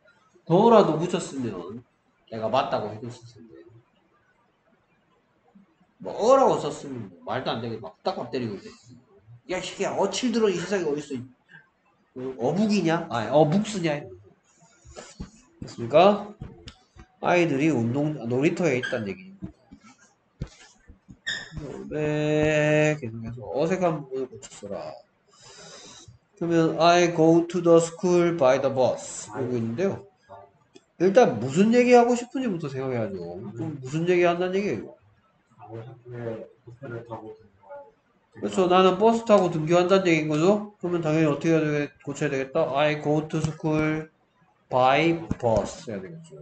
Speaker 1: 더라도 붙였으면 내가 맞다고 해줬을 텐데. 뭐 어라고 썼으면 뭐 말도 안 되게 막 딱딱 때리고 있대. 야, 이게 어칠 들어 이 세상에 어딨어? 어북이냐? 아니, 어북스냐? 됐습니까? 아이들이 운동, 놀이터에 있다는 얘기. 네, 계속해서 어색한 부분을 고쳤어라. 그러면 I go to the school by the bus. 이러고 있는데요. 일단 무슨 얘기하고 싶은지부터 생각해야죠. 그럼 무슨 얘기 한다는 얘기예요?
Speaker 2: 아무 학교에 버스를 타고 등교해요.
Speaker 1: 그렇죠. 나는 버스 타고 등교한다는 얘기인 거죠. 그러면 당연히 어떻게 해야 되겠, 고쳐야 되겠다? I go to school by bus 해야 되겠죠.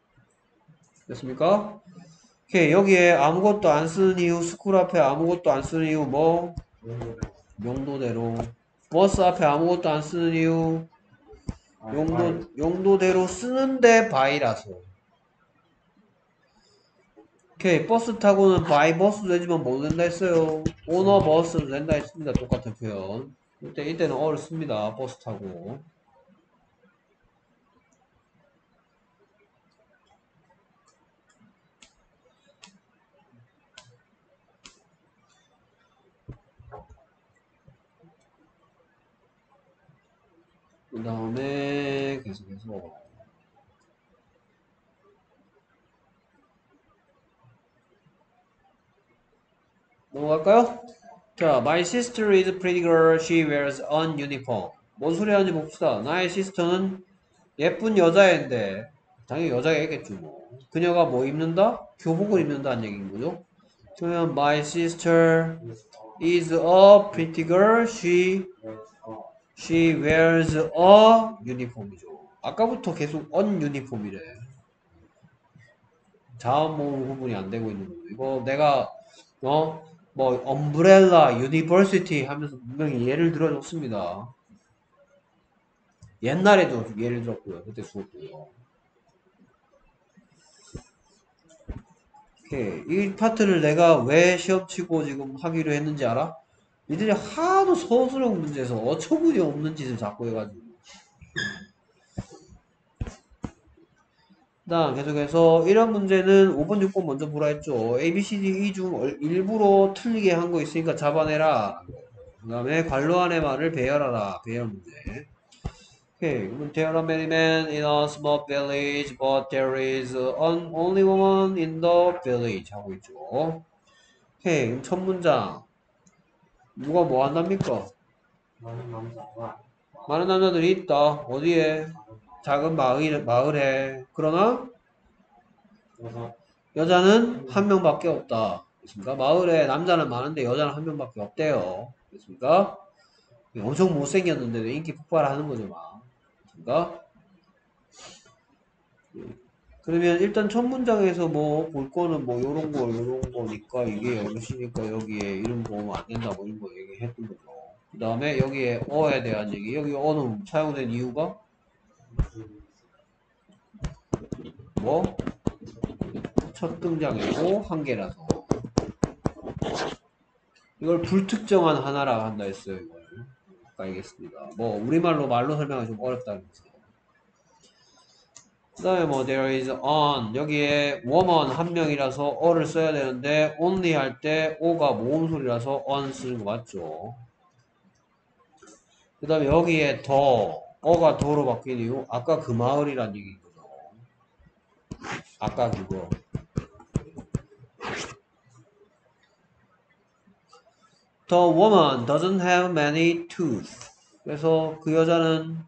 Speaker 1: 됐습니까? 오케이. 여기에 아무것도 안 쓰는 이유, 스쿨 앞에 아무것도 안 쓰는 이유 뭐? 용도대로. 버스 앞에 아무것도 안 쓰는 이유, 용도, 용도대로 쓰는데 by라서. 오케이. 버스 타고는 by 버스도 되지만 뭐 된다 했어요? 오너 버스도 된다 했습니다. 똑같은 표현. 이때, 이때는 어를 씁니다. 버스 타고. 그 다음에 계속해서 넘어갈까요? 자, my sister is a pretty girl. She wears an uniform. 뭔 소리 하는지 봅시다. 나의 시스터는 예쁜 여자애인데 당연히 여자애겠죠 뭐. 그녀가 뭐 입는다? 교복을 입는다는 얘기인 거죠. 그러면 my sister is a pretty girl. She she wears a uniform이죠. 아까부터 계속 on uniform이래. 자음 모음 구분이 안 되고 있는 거죠. 이거 내가 어 뭐 엄브렐라 유니버시티 하면서 분명히 예를 들어줬습니다. 옛날에도 예를 들었고요. 그때 수업도요. 오케이. 이 파트를 내가 왜 시험 치고 지금 하기로 했는지 알아? 니들이 하도 서술형 문제에서 어처구니 없는 짓을 자꾸 해가지고. 그 다음 계속해서 이런 문제는 오 번, 육 번 먼저 보라 했죠. A, B, C, D, E 중 일부러 틀리게 한 거 있으니까 잡아내라. 그 다음에 관로 안의 말을 배열하라. 배열 문제. 오케이. 그러면 there are many men in a small village, but there is an only woman in the village. 하고 있죠. 오케이. 그럼 첫 문장. 누가 뭐 한답니까?
Speaker 2: 많은 남자가
Speaker 1: 많은 남자들이 있다. 어디에? 작은 마을, 마을에. 그러나
Speaker 2: 그래서
Speaker 1: 여자는 한 명밖에 없다. 그렇습니까? 마을에 남자는 많은데 여자는 한 명밖에 없대요. 그렇습니까? 엄청 못생겼는데도 인기 폭발하는 거죠, 막. 그렇습니까? 그러면 일단 첫 문장에서 뭐 볼 거는 뭐 요런 거 요런 거니까 이게 여럿이니까 여기에 이름 보면 안 된다 뭐 이런 거 얘기했던 거죠. 그 다음에 여기에 어에 대한 얘기. 여기 어는 사용된 이유가 뭐? 첫 등장이고 한 개라서 이걸 불특정한 하나라 한다 했어요. 이걸 아까 알겠습니다. 뭐 우리말로 말로 설명하기 좀 어렵다는 거죠. 그 다음에 뭐 there is on 여기에 woman 한 명이라서 어를 써야 되는데 only 할 때 o가 모음 소리라서 on 쓰는 거 맞죠. 그 다음에 여기에 더 어가 더로 바뀐 이유 아까 그 마을이란 얘기인 거죠. 아까 그거 The woman doesn't have many teeth. 그래서 그 여자는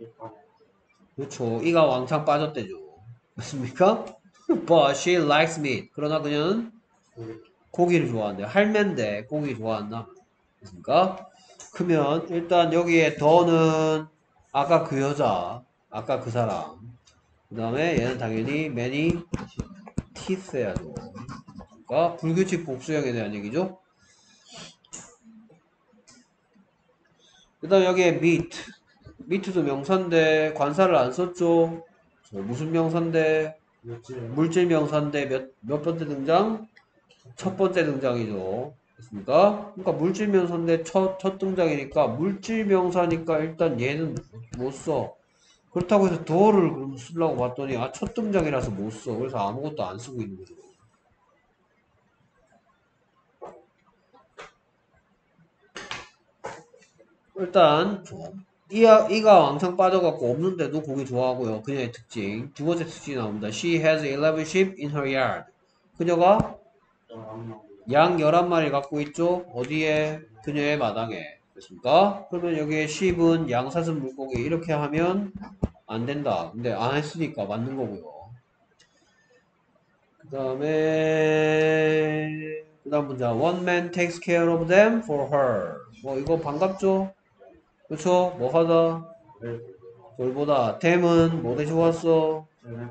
Speaker 1: 그렇죠. 이가 왕창 빠졌대죠. 맞습니까? But she likes meat. 그러나 그녀는 고기를 좋아한대요. 할매인데 고기 좋아한다. 맞습니까? 그러면 일단 여기에 더는 아까 그 여자, 아까 그 사람. 그 다음에 얘는 당연히 many teeth 해야죠. 그러니까 불규칙 복수형에 대한 얘기죠. 그 다음 여기에 meat. meat도 명사인데 관사를 안 썼죠. 무슨 명사인데? 물질 명사인데 몇, 몇 번째 등장? 첫 번째 등장이죠. 됐습니까? 그러니까 물질 명사인데 첫, 첫 등장이니까 물질 명사니까 일단 얘는 못 써. 그렇다고 해서 do를 그럼 쓰려고 봤더니 아, 첫 등장이라서 못 써. 그래서 아무것도 안 쓰고 있는 거죠. 일단 이, 이가 왕창 빠져갖고 없는데도 고기 좋아하고요. 그녀의 특징. 두 번째 특징이 나옵니다. She has eleven sheep in her yard. 그녀가 양 열한 마리 갖고 있죠. 어디에? 그녀의 마당에. 됐습니까? 그러면 여기에 sheep은 양사슴 물고기 이렇게 하면 안 된다. 근데 안 했으니까 맞는 거고요. 그 다음에 그 다음 문장 One man takes care of them for her. 뭐 이거 반갑죠? 그쵸? 뭐 하다? 돌보다. them은 뭐 대신 왔어?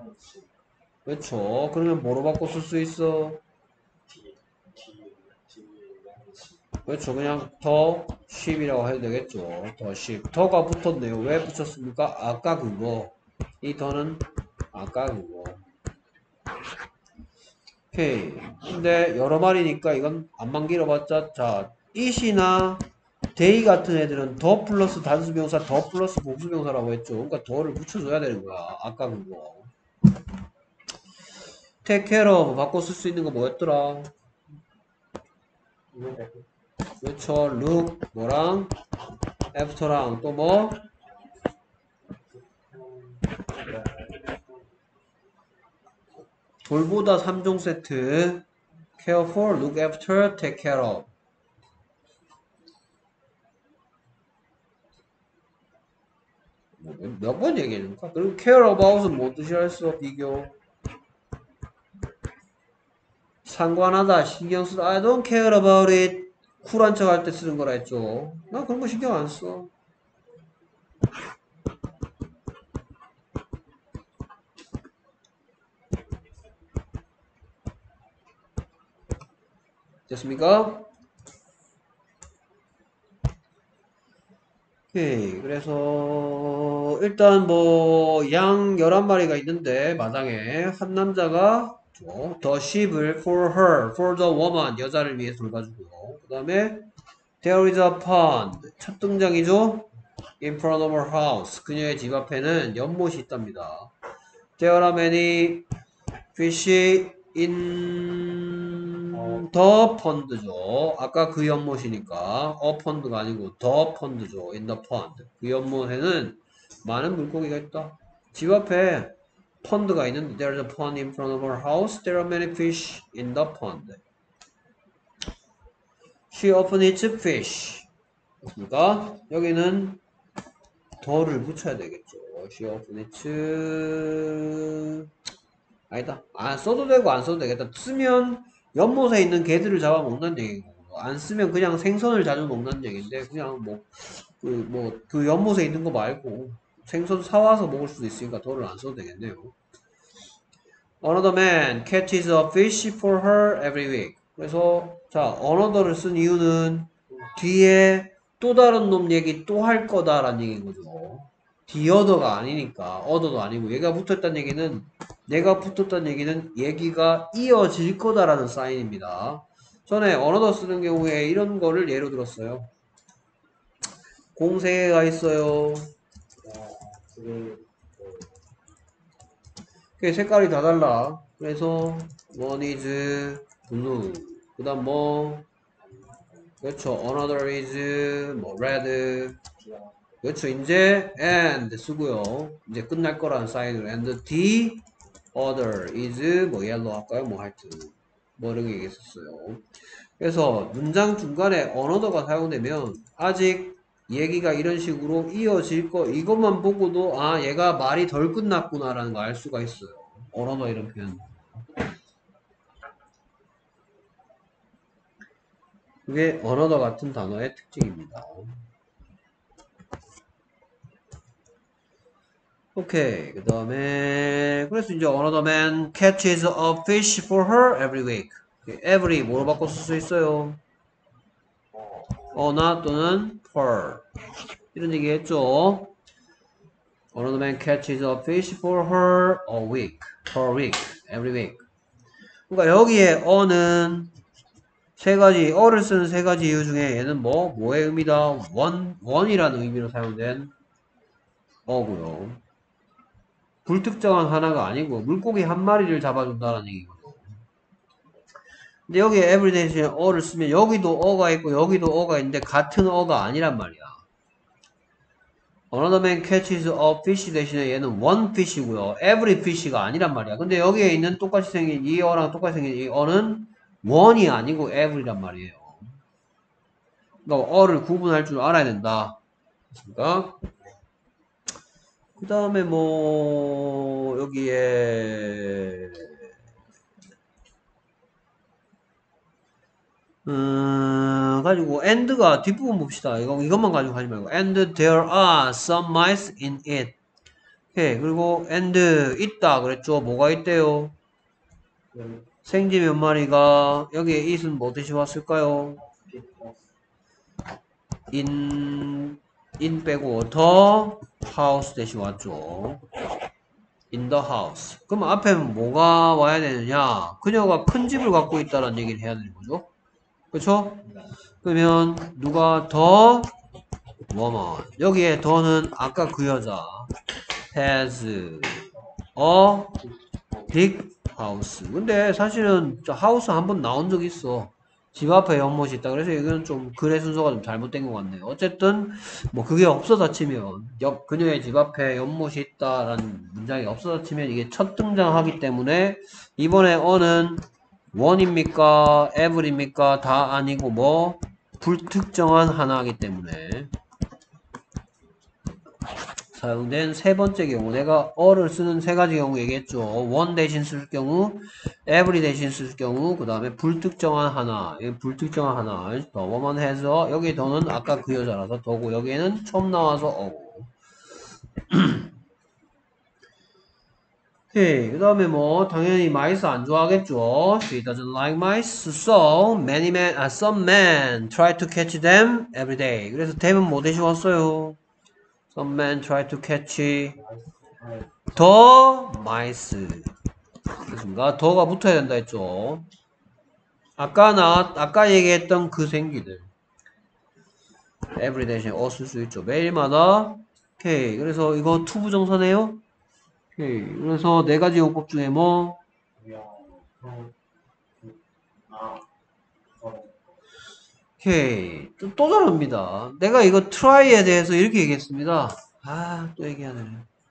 Speaker 1: 그쵸? 그러면 뭐로 바꿔 쓸 수 있어? 그렇죠. 그냥 더 sheep이라고 해도 되겠죠. 더 sheep. 더가 붙었네요. 왜 붙였습니까? 아까 그거. 이 더는 아까 그거. 오케이. 근데 여러 마리니까 이건 안만 길어봤자 자 it이나 they 같은 애들은 더 플러스 단수명사 더 플러스 복수명사라고 했죠. 그러니까 더를 붙여줘야 되는 거야. 아까 그거. take care of 바꿔 쓸 수 있는 거 뭐였더라? 그렇죠. look 뭐랑 after랑 또 뭐? 돌보다 삼 종 세트. care for, look after, take care of. 몇 번 얘기해줄까? 그리고 care about은 뭐 뜻이라 했어? 비교. 상관하다, 신경 쓰다. I don't care about it. 쿨한 척 할 때 쓰는 거라 했죠. 나 그런 거 신경 안 써. 됐습니까? 오케이. 그래서, 일단 뭐, 양 열한 마리가 있는데, 마당에, 한 남자가, the sheep을 for her, for the woman, 여자를 위해서 돌봐주고요. 그 다음에, there is a pond. 첫 등장이죠? in front of her house. 그녀의 집 앞에는 연못이 있답니다. There are many fish in the pond죠. 아까 그 연못이니까 a pond가 아니고 the pond죠. in the pond. 그 연못에는 많은 물고기가 있다. 집 앞에 펀드가 있는데 there is a pond in front of her house. There are many fish in the pond. She often eats fish. 그러니까 여기는 더를 붙여야 되겠죠. she often eats 아니다. 안 써도 되고 안 써도 되겠다. 쓰면 연못에 있는 개들을 잡아먹는 얘기고 안 쓰면 그냥 생선을 자주 먹는 얘기인데 그냥 뭐 그 뭐 그 연못에 있는 거 말고 생선 사와서 먹을 수도 있으니까 더를 안 써도 되겠네요. Another man catches a fish for her every week. 그래서 자 another를 쓴 이유는 뒤에 또 다른 놈 얘기 또 할 거다라는 얘기인 거죠. the other가 아니니까 other도 아니고 얘가 붙었다는 얘기는 내가 붙었다는 얘기는 얘기가 이어질 거다라는 사인입니다. 전에 another 쓰는 경우에 이런 거를 예로 들었어요. 공 세 개가 있어요. 색깔이 다 달라. 그래서 one is blue. 그 다음 뭐 그렇죠. another is 뭐 red. 그렇죠. 이제 and 쓰고요. 이제 끝날 거라는 사인으로 and the other is 뭐 yellow 할까요? 뭐 하여튼 뭐 이런 게 있었어요. 그래서 문장 중간에 another가 사용되면 아직 얘기가 이런 식으로 이어질 거 이것만 보고도 아 얘가 말이 덜 끝났구나 라는 거 알 수가 있어요. another 이런 표현. 그게 another 같은 단어의 특징입니다. 오케이. 그 다음에 그래서 이제 another man catches a fish for her every week. every 뭐로 바꿔 쓸 수 있어요? 어나 또는 per 이런 얘기 했죠. Another man catches a fish for her a week. per week. every week. 그러니까 여기에 어는 세 가지 어를 쓰는 세 가지 이유 중에 얘는 뭐 뭐의 의미다? 원 원이라는 의미로 사용된 어고요. 불특정한 하나가 아니고 물고기 한 마리를 잡아준다는 얘기거든. 근데 여기에 every 대신에 어를 쓰면 여기도 어가 있고 여기도 어가 있는데 같은 어가 아니란 말이야. Another man catches a fish 대신에 얘는 one fish고요. every fish가 아니란 말이야. 근데 여기에 있는 똑같이 생긴 이 어랑 똑같이 생긴 이 어는 one이 아니고 every란 말이에요. 그러니까 어를 구분할 줄 알아야 된다. 그러니까 그 다음에 뭐 여기에 음, 가지고 and가 뒷부분 봅시다. 이거 이것만 가지고 하지 말고 and there are some mice in it. 오케이. 그리고 and 있다 그랬죠. 뭐가 있대요? 생쥐 몇 마리가 여기에 it은 뭐 대신 왔을까요? in in 빼고 the house 대신 왔죠. in the house. 그럼 앞에 뭐가 와야 되느냐? 그녀가 큰 집을 갖고 있다는 얘기를 해야 되는 거죠. 그렇죠? 그러면 누가 더 woman 여기에 더는 아까 그 여자 has a big house. 근데 사실은 저 하우스 한번 나온 적 있어. 집 앞에 연못이 있다. 그래서 이건 좀 글의 순서가 좀 잘못된 것 같네요. 어쨌든 뭐 그게 없어다 치면 옆 그녀의 집 앞에 연못이 있다라는 문장이 없어다 치면 이게 첫 등장하기 때문에 이번에 어는 원입니까? ever입니까? 다 아니고 뭐 불특정한 하나이기 때문에 사용된 세 번째 경우 내가 어를 쓰는 세 가지 경우 얘기했죠. one 대신 쓸 경우, every 대신 쓸 경우, 그 다음에 불특정한 하나, 이 불특정한 하나, 더 woman has a, 여기 더는 아까 그 여자라서 더고 여기에는 처음 나와서 어고. 오케이. 그 다음에 뭐 당연히 mice 안 좋아하겠죠. She doesn't like mice, so many men, uh, some men try to catch them every day. 그래서 them은 뭐 대신 왔어요? Some men try to catch the mice. 그렇습니다. 더가 붙어야 된다 했죠. 아까 나 아까 얘기했던 그 생기들. every 대신 어 쓸 수 있죠. 매일마다. 오케이. 그래서 이거 to 부정사네요. 오케이. 그래서 네 가지 용법 중에 뭐 오케이. 또, 또 저럽니다. 내가 이거 try에 대해서 이렇게 얘기했습니다. 아, 또 얘기하네.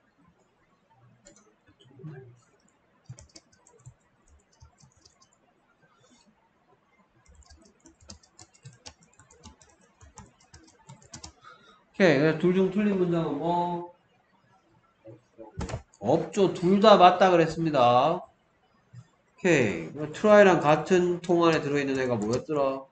Speaker 1: 오케이. 둘 중 틀린 문장은 뭐? 없죠. 둘 다 맞다 그랬습니다. 오케이. try랑 같은 통 안에 들어있는 애가 뭐였더라?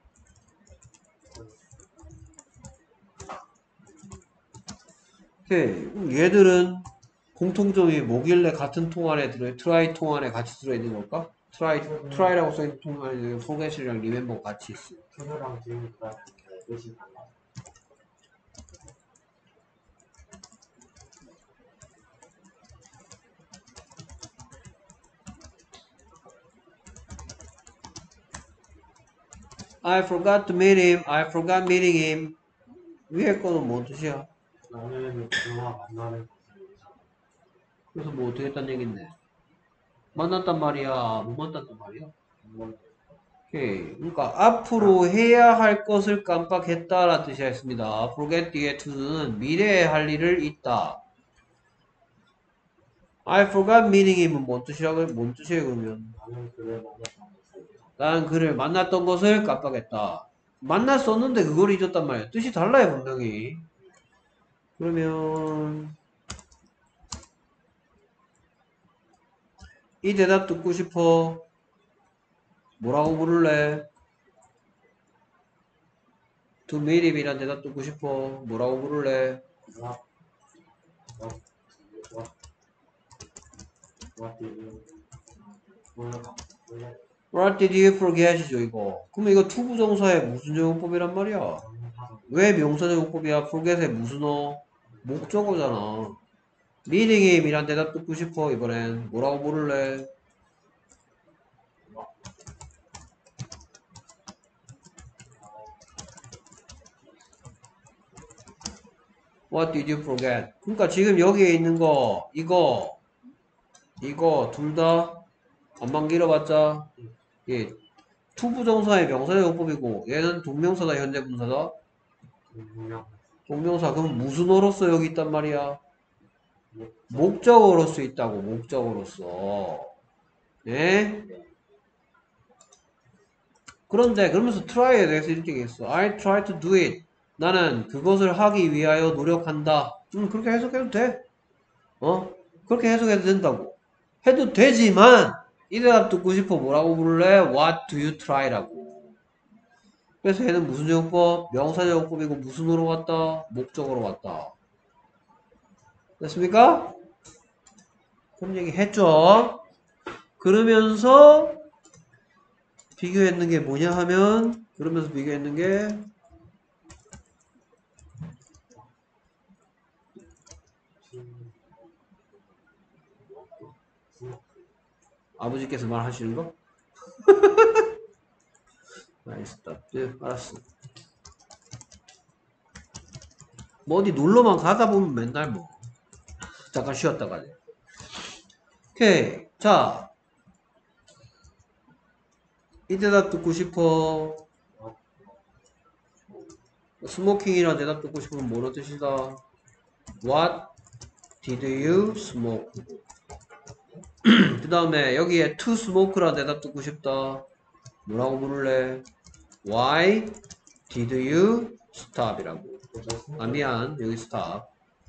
Speaker 1: 오케이. 얘들은 공통점이 뭐길래 같은 통 안에 들어, try 통 안에 같이 들어있는 걸까? try, try라고 써있는 통 안에 forget이랑 remember 같이 있어.
Speaker 2: 그녀랑 지금보다 뜻이 달라.
Speaker 1: I forgot to meet him. I forgot meeting him. 위에 거는 뭔 뜻이야?
Speaker 2: 나는 그녀와 만나는 것을
Speaker 1: 그래서 뭐 어떻게 했단 얘긴데? 만났단 말이야? 못 만났단 말이야? 오케이. 그러니까 앞으로 해야 할 것을 깜빡했다라는 뜻이었습니다. forget 뒤에 to는 미래에 할 일을 있다. I forgot meeting him은 뭔 뜻이라고, 뭔 뜻이에요, 그러면?
Speaker 2: 나는 그를 만났던 것을
Speaker 1: 난 그를 만났던 것을 깜빡했다. 만났었는데 그걸 잊었단 말이야. 뜻이 달라요, 분명히. 그러면 이 대답 듣고 싶어. 뭐라고 부를래? to meet him이란 대답 듣고 싶어. 뭐라고 부를래?
Speaker 2: What, what, what, what did you forget?
Speaker 1: What did you forget이죠, 이거. 그러면 이거 투부정사의 무슨 용법이란 말이야? 왜 명사적 용법이야? forget의 무슨 어? 목적어잖아. meeting him이란 대답 듣고 싶어, 이번엔. 뭐라고 부를래? What did you forget? 그러니까 지금 여기에 있는 거, 이거, 이거 둘 다 안만 길어봤자 예, 투부정사의 명사의 용법이고 얘는 동명사다 현재분사다
Speaker 2: 분명
Speaker 1: 동명사 그럼 무슨 어로서 여기 있단 말이야 목적어로서 있다고 목적어로서 예? 그런데 그러면서 try에 대해서 이렇게 얘기했어 I try to do it 나는 그것을 하기 위하여 노력한다 음 그렇게 해석해도 돼 어? 그렇게 해석해도 된다고 해도 되지만 이 대답 듣고 싶어 뭐라고 부를래? What do you try라고 그래서 얘는 무슨 용법? 명사적 용법이고 무슨으로 왔다? 목적으로 왔다 됐습니까? 그런 얘기 했죠 그러면서 비교했는 게 뭐냐 하면 그러면서 비교했는 게 아버지께서 말하시는 거? 알겠다. 네, 알았어. 뭐 어디 놀러만 가다 보면 맨날 뭐 잠깐 쉬었다 가네. 오케이. 자, 이 대답 듣고 싶어. 스모킹이라 대답 듣고 싶으면 뭐로 뜻이다? What did you smoke? 그 다음에 여기에 to smoke라 대답 듣고 싶다. 뭐라고 부를래? Why did you stop? 이라고. 아, 미안. 여기 stop.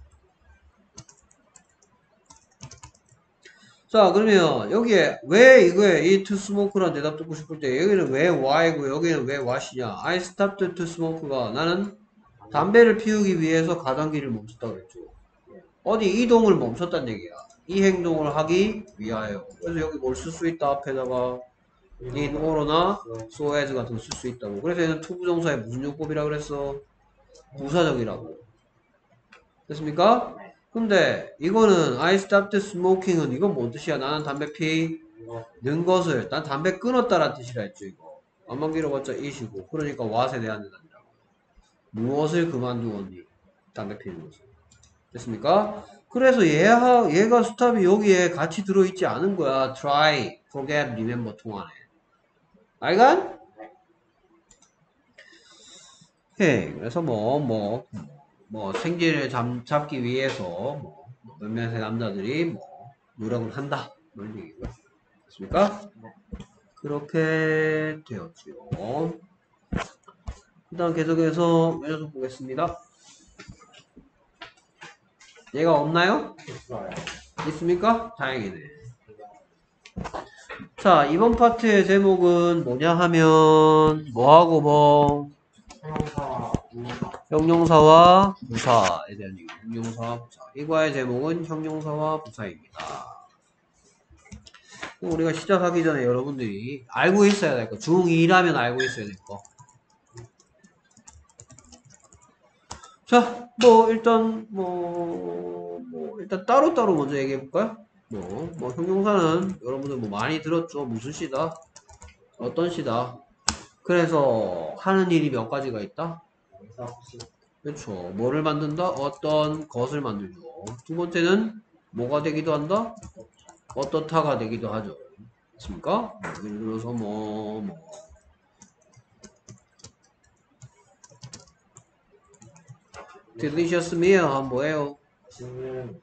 Speaker 1: 자, 그러면 여기에 왜 이거에 이 to smoke라는 대답 듣고 싶을 때 여기는 왜 why고 여기는 왜 what이냐? I stopped to smoke가 나는 담배를 피우기 위해서 가당기를 멈췄다고 그랬죠. 어디 이동을 멈췄다는 얘기야. 이 행동을 하기 위하여. 그래서 여기 뭘 쓸 수 있다 앞에다가 in or나 so as 같은 거 쓸 수 있다고. 그래서 얘는 to 부정사의 무슨 용법이라 그랬어? 부사적이라고. 됐습니까? 근데 이거는 I stopped smoking은 이건 뭔 뜻이야? 나는 담배 피는 것을 난 담배 끊었다라는 뜻이라 했죠 이거. 안만 길어봤자 이시고 그러니까 what에 대한 대답이라고. 무엇을 그만두었니? 담배 피는 것을. 됐습니까? 그래서 얘가 얘가 스탑이 여기에 같이 들어있지 않은 거야. try, forget, remember 통안에. 알간? 오케이. 그래서 뭐 뭐 뭐 생계를 잡, 잡기 위해서 뭐 몇몇의 남자들이 뭐 노력을 한다 이런 얘기고요. 됐습니까? 그렇게 되었지요. 그 다음 계속해서 녀석 보겠습니다. 얘가 없나요?
Speaker 2: 있어요.
Speaker 1: 있습니까? 다행이네. 자, 이번 파트의 제목은 뭐냐 하면 뭐하고 뭐
Speaker 2: 형용사와 부사.
Speaker 1: 형용사와 부사에 대한 얘기. 형용사와 부사. 이과의 제목은 형용사와 부사입니다. 우리가 시작하기 전에 여러분들이 알고 있어야 될 거. 중이라면 알고 있어야 될 거. 자, 뭐 일단 뭐, 뭐 일단 따로따로 먼저 얘기해 볼까요? 뭐, 뭐 형용사는 여러분들 뭐 많이 들었죠. 무슨 시다? 어떤 시다? 그래서 하는 일이 몇 가지가 있다? 그렇죠. 뭐를 만든다? 어떤 것을 만들죠. 두 번째는 뭐가 되기도 한다? 어떻다가 되기도 하죠. 맞습니까? 예를 들어서 뭐, 뭐. delicious meal 하면 뭐예요?
Speaker 2: 지금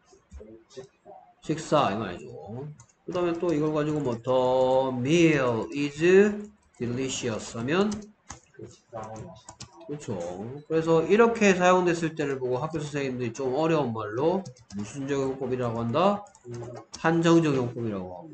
Speaker 1: 식사 이 말이죠. 그 다음에 또 이걸 가지고 뭐 the meal is delicious 하면
Speaker 2: 그 식당은 맛있다.
Speaker 1: 그렇죠. 그래서 이렇게 사용됐을 때를 보고 학교 선생님들이 좀 어려운 말로 무슨 적용법이라고 한다? 한정 적용법이라고 하고.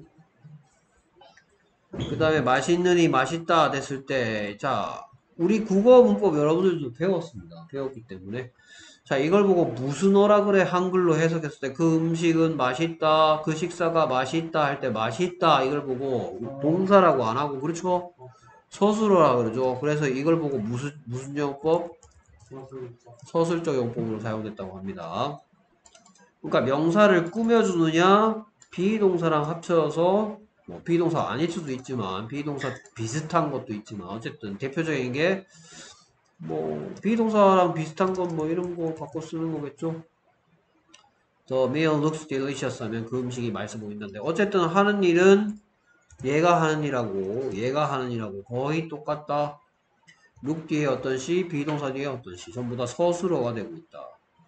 Speaker 1: 그 다음에 맛있느니 맛있다 됐을 때, 자, 우리 국어 문법 여러분들도 배웠습니다. 배웠기 때문에. 자, 이걸 보고 무슨 어라 그래 한글로 해석했을 때 그 음식은 맛있다, 그 식사가 맛있다 할 때 맛있다 이걸 보고 동사라고 안 하고 그렇죠? 서술어라 그러죠. 그래서 이걸 보고 무슨 무슨 용법? 서술적 용법으로 사용됐다고 합니다. 그러니까 명사를 꾸며주느냐 비동사랑 합쳐서 뭐 비동사 아닐 수도 있지만 비동사 비슷한 것도 있지만 어쨌든 대표적인 게 뭐 비동사랑 비슷한 건 뭐 이런 거 갖고 쓰는 거겠죠. The meal looks delicious 하면 그 음식이 맛있어 보인다는데 어쨌든 하는 일은 얘가 하는 일하고 얘가 하는 일하고 거의 똑같다. look 뒤에 어떤 시, 비동사 뒤에 어떤 시 전부 다 서술어가 되고 있다.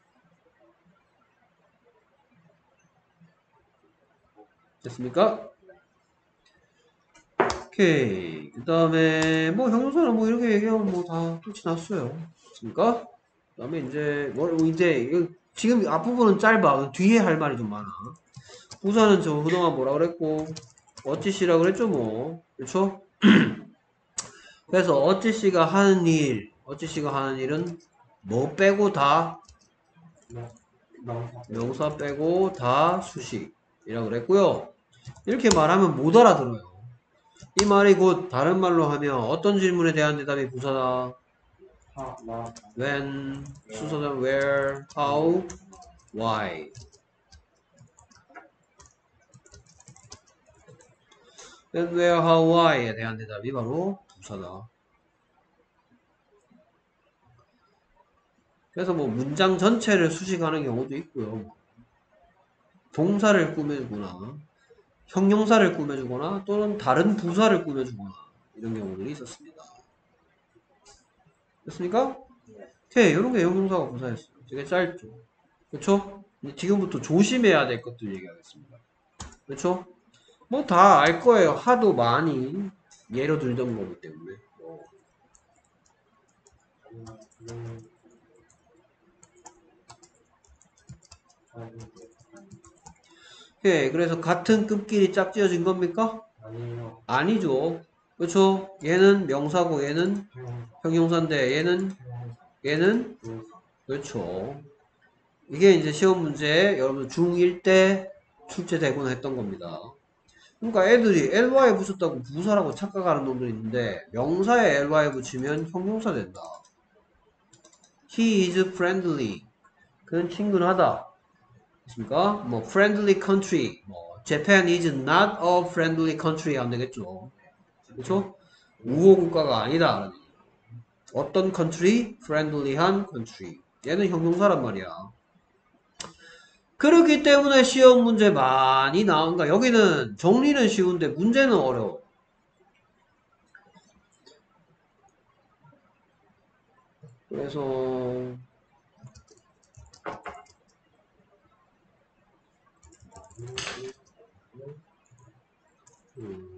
Speaker 1: 됐습니까? 오케이. 그 다음에 뭐 형용사는 뭐 이렇게 얘기하면 뭐 다 끝이 났어요. 됐습니까? 그 다음에 이제 뭐 이제 이거 지금 앞부분은 짧아. 뒤에 할 말이 좀 많아. 부사는 저 그동안 뭐라 그랬고 어찌씨라 그랬죠 뭐. 그렇죠? 그래서 어찌씨가 하는 일, 어찌씨가 하는 일은 뭐 빼고 다
Speaker 2: 명- 명사.
Speaker 1: 명사 빼고 다 수식이라고 그랬고요. 이렇게 말하면 못 알아들어요. 이 말이 곧 다른 말로 하면 어떤 질문에 대한 대답이 부사다.
Speaker 2: 하, 나,
Speaker 1: when, 순서는 where, how, why. when, where, how, why에 대한 대답이 바로 부사다. 그래서 뭐 문장 전체를 수식하는 경우도 있고요. 동사를 꾸며주거나 형용사를 꾸며주거나 또는 다른 부사를 꾸며주거나 이런 경우들이 있었습니다. 됐습니까? 오케이, 이런 게 형용사가 부사였어요. 되게 짧죠. 그렇죠? 지금부터 조심해야 될 것들 얘기하겠습니다. 그렇죠? 뭐 다 알 거예요. 하도 많이 예로 들던 거기 때문에. 뭐.
Speaker 2: 음,
Speaker 1: 오케이, 그래서 같은 급끼리 짝지어진 겁니까?
Speaker 2: 아니요.
Speaker 1: 아니죠. 그렇죠? 얘는 명사고 얘는
Speaker 2: 형용사.
Speaker 1: 형용사인데 얘는
Speaker 2: 형용사.
Speaker 1: 얘는
Speaker 2: 부사.
Speaker 1: 그렇죠. 이게 이제 시험 문제 여러분 중일 때 출제되곤 했던 겁니다. 그러니까 애들이 엘와이 붙였다고 부사라고 착각하는 놈들이 있는데 명사에 엘와이 붙이면 형용사 된다. He is friendly. 그는 친근하다. 됐습니까? 뭐 friendly country. 뭐 Japan is not a friendly country 안 되겠죠. 그렇죠? 우호 국가가 아니다. 어떤 country? friendly한 country. 얘는 형용사란 말이야. 그렇기 때문에 시험 문제 많이 나온가. 여기는 정리는 쉬운데 문제는 어려워. 그래서 음,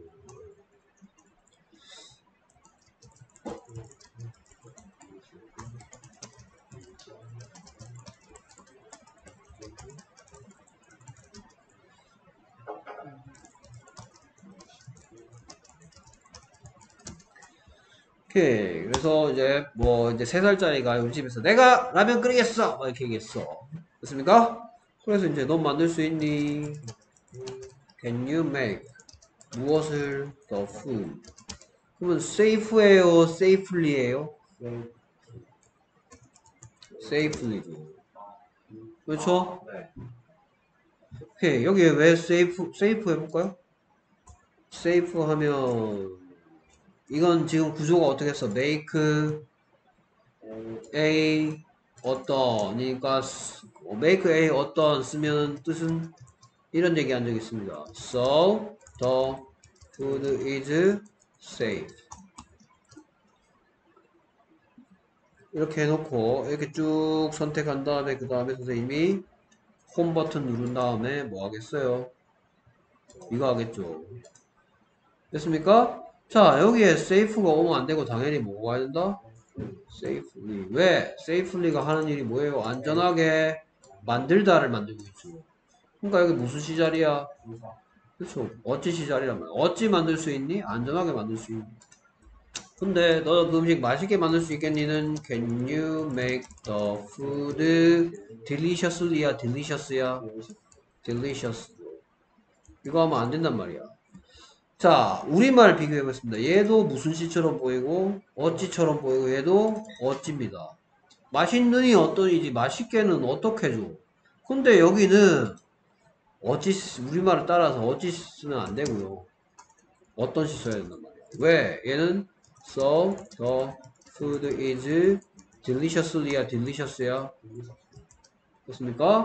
Speaker 1: 오케이. 그래서 이제 뭐 이제 세 살짜리가 우리 집에서 내가 라면 끓이겠어. 막 이렇게 얘기했어. 됐습니까? 그래서 이제 넌 만들 수 있니? Can you make 무엇을 the food? 그러면 safe예요, safely예요?
Speaker 2: 네.
Speaker 1: safely죠. 그렇죠?
Speaker 2: 네.
Speaker 1: 오케이. 여기에 왜 safe, safe 해볼까요? safe 하면 이건 지금 구조가 어떻게 했어? make a 어떤 그러니까 make a 어떤 쓰면 뜻은 이런 얘기 한 적 있습니다. So the food is safe. 이렇게 해놓고 이렇게 쭉 선택한 다음에 그 다음에 선생님이 홈 버튼 누른 다음에 뭐 하겠어요? 이거 하겠죠. 됐습니까? 자, 여기에 safe가 오면 안 되고 당연히 뭐가 와야 된다? safely. 왜? safely가 하는 일이 뭐예요? 안전하게 만들다를 만들고 있죠. 그러니까 여기 무슨 시절이야?
Speaker 2: 부사.
Speaker 1: 그렇죠. 어찌 시절이란 말이야. 어찌 만들 수 있니? 안전하게 만들 수 있니? 근데 너 그 음식 맛있게 만들 수 있겠니는 Can you make the food deliciously야? delicious야? delicious. 이거 하면 안 된단 말이야. 자, 우리말 비교해보겠습니다. 얘도 무슨 시처럼 보이고 어찌처럼 보이고 얘도 어찌입니다. 맛있느니 어떠니지 맛있게는 어떻게 줘. 근데 여기는 어찌 쓰- 우리말을 따라서 어찌 쓰면 안 되고요. 어떤 시 써야 된단 말이야. 왜? 얘는 so the food is deliciously야 delicious야
Speaker 2: 부사.
Speaker 1: 됐습니까?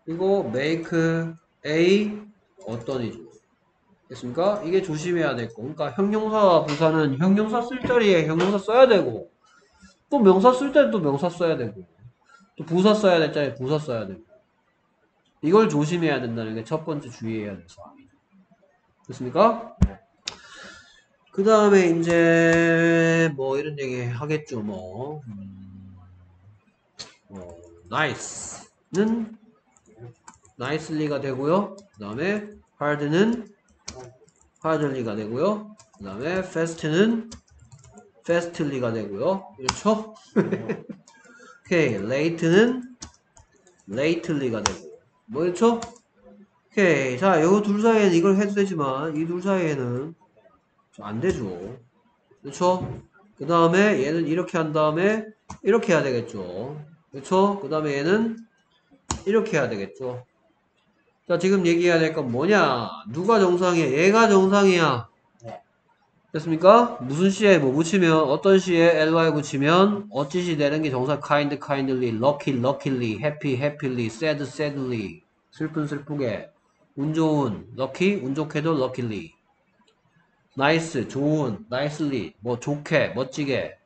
Speaker 1: 그리고 make a 어떤이죠. 됐습니까? 이게 조심해야 될 거. 그러니까 형용사와 부사는 형용사 쓸 자리에 형용사 써야 되고, 또 명사 쓸 때는 또 명사 써야 되고, 또 부사 써야 될 자리에 부사 써야 되고. 이걸 조심해야 된다는 게 첫 번째 주의해야 될 사항이죠. 됐습니까? 그 다음에 이제 뭐 이런 얘기 하겠죠. 뭐 음, 어, nice는 nicely가 되고요. 그 다음에 hard는 hardly가 되고요. 그 다음에 fast는 fastly가 되고요. 그렇죠? 오케이. late는 lately가 되고. 뭐였죠? 오케이. 자, 요 둘 사이에는 이걸 해도 되지만 이 둘 사이에는 안 되죠. 그렇죠? 그 다음에 얘는 이렇게 한 다음에 이렇게 해야 되겠죠. 그렇죠? 그 다음에 얘는 이렇게 해야 되겠죠. 자, 지금 얘기해야 될 건 뭐냐? 누가 정상이야? 얘가 정상이야. 됐습니까? 무슨 시에 뭐 붙이면, 어떤 시에 ly 붙이면 어찌시 되는 게 정상 kind, kindly, lucky, luckily, happy, happily, sad, sadly, 슬픈, 슬프게, 운 좋은, lucky, 운 좋게도 luckily, nice, 좋은, nicely, 뭐 좋게, 멋지게.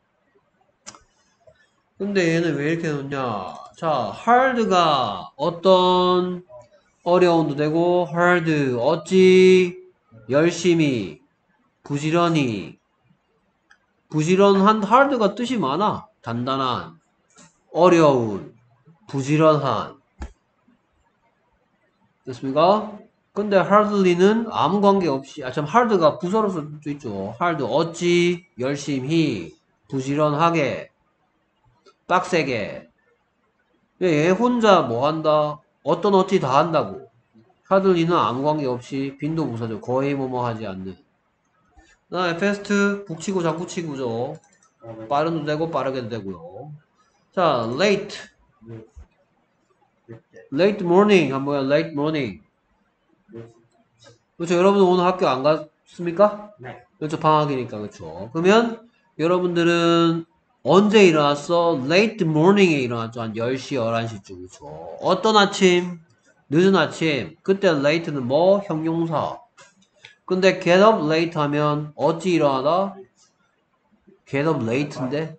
Speaker 1: 근데 얘는 왜 이렇게 놓냐? 자, hard가 어떤 어려움도 되고, hard, 어찌, 열심히, 부지런히, 부지런한 hard가 뜻이 많아. 단단한, 어려운, 부지런한. 됐습니까? 근데 hardly는 아무 관계 없이, 아, 참, hard가 부사로 쓸 수도 있죠. hard, 어찌, 열심히, 부지런하게, 빡세게. 얘 혼자 뭐 한다? 어떤 어찌 다 한다고. hardly는 아무 관계 없이 빈도부사죠. 거의 뭐뭐 하지 않는. 그 다음에 fast, 북치고 장구치고죠. 빠른도 되고 빠르게도 되고요. 자, late. late morning. 한 뭐야? late morning. 그렇죠. 여러분 오늘 학교 안 갔습니까?
Speaker 2: 네.
Speaker 1: 그렇죠. 방학이니까. 그렇죠. 그러면 여러분들은 언제 일어났어? late morning에 일어났죠. 한 열 시, 열한 시쯤. 그렇죠. 어떤 아침? 늦은 아침. 그때 late는 뭐? 형용사. 근데 get up late 하면 어찌 일어나다? get up late인데?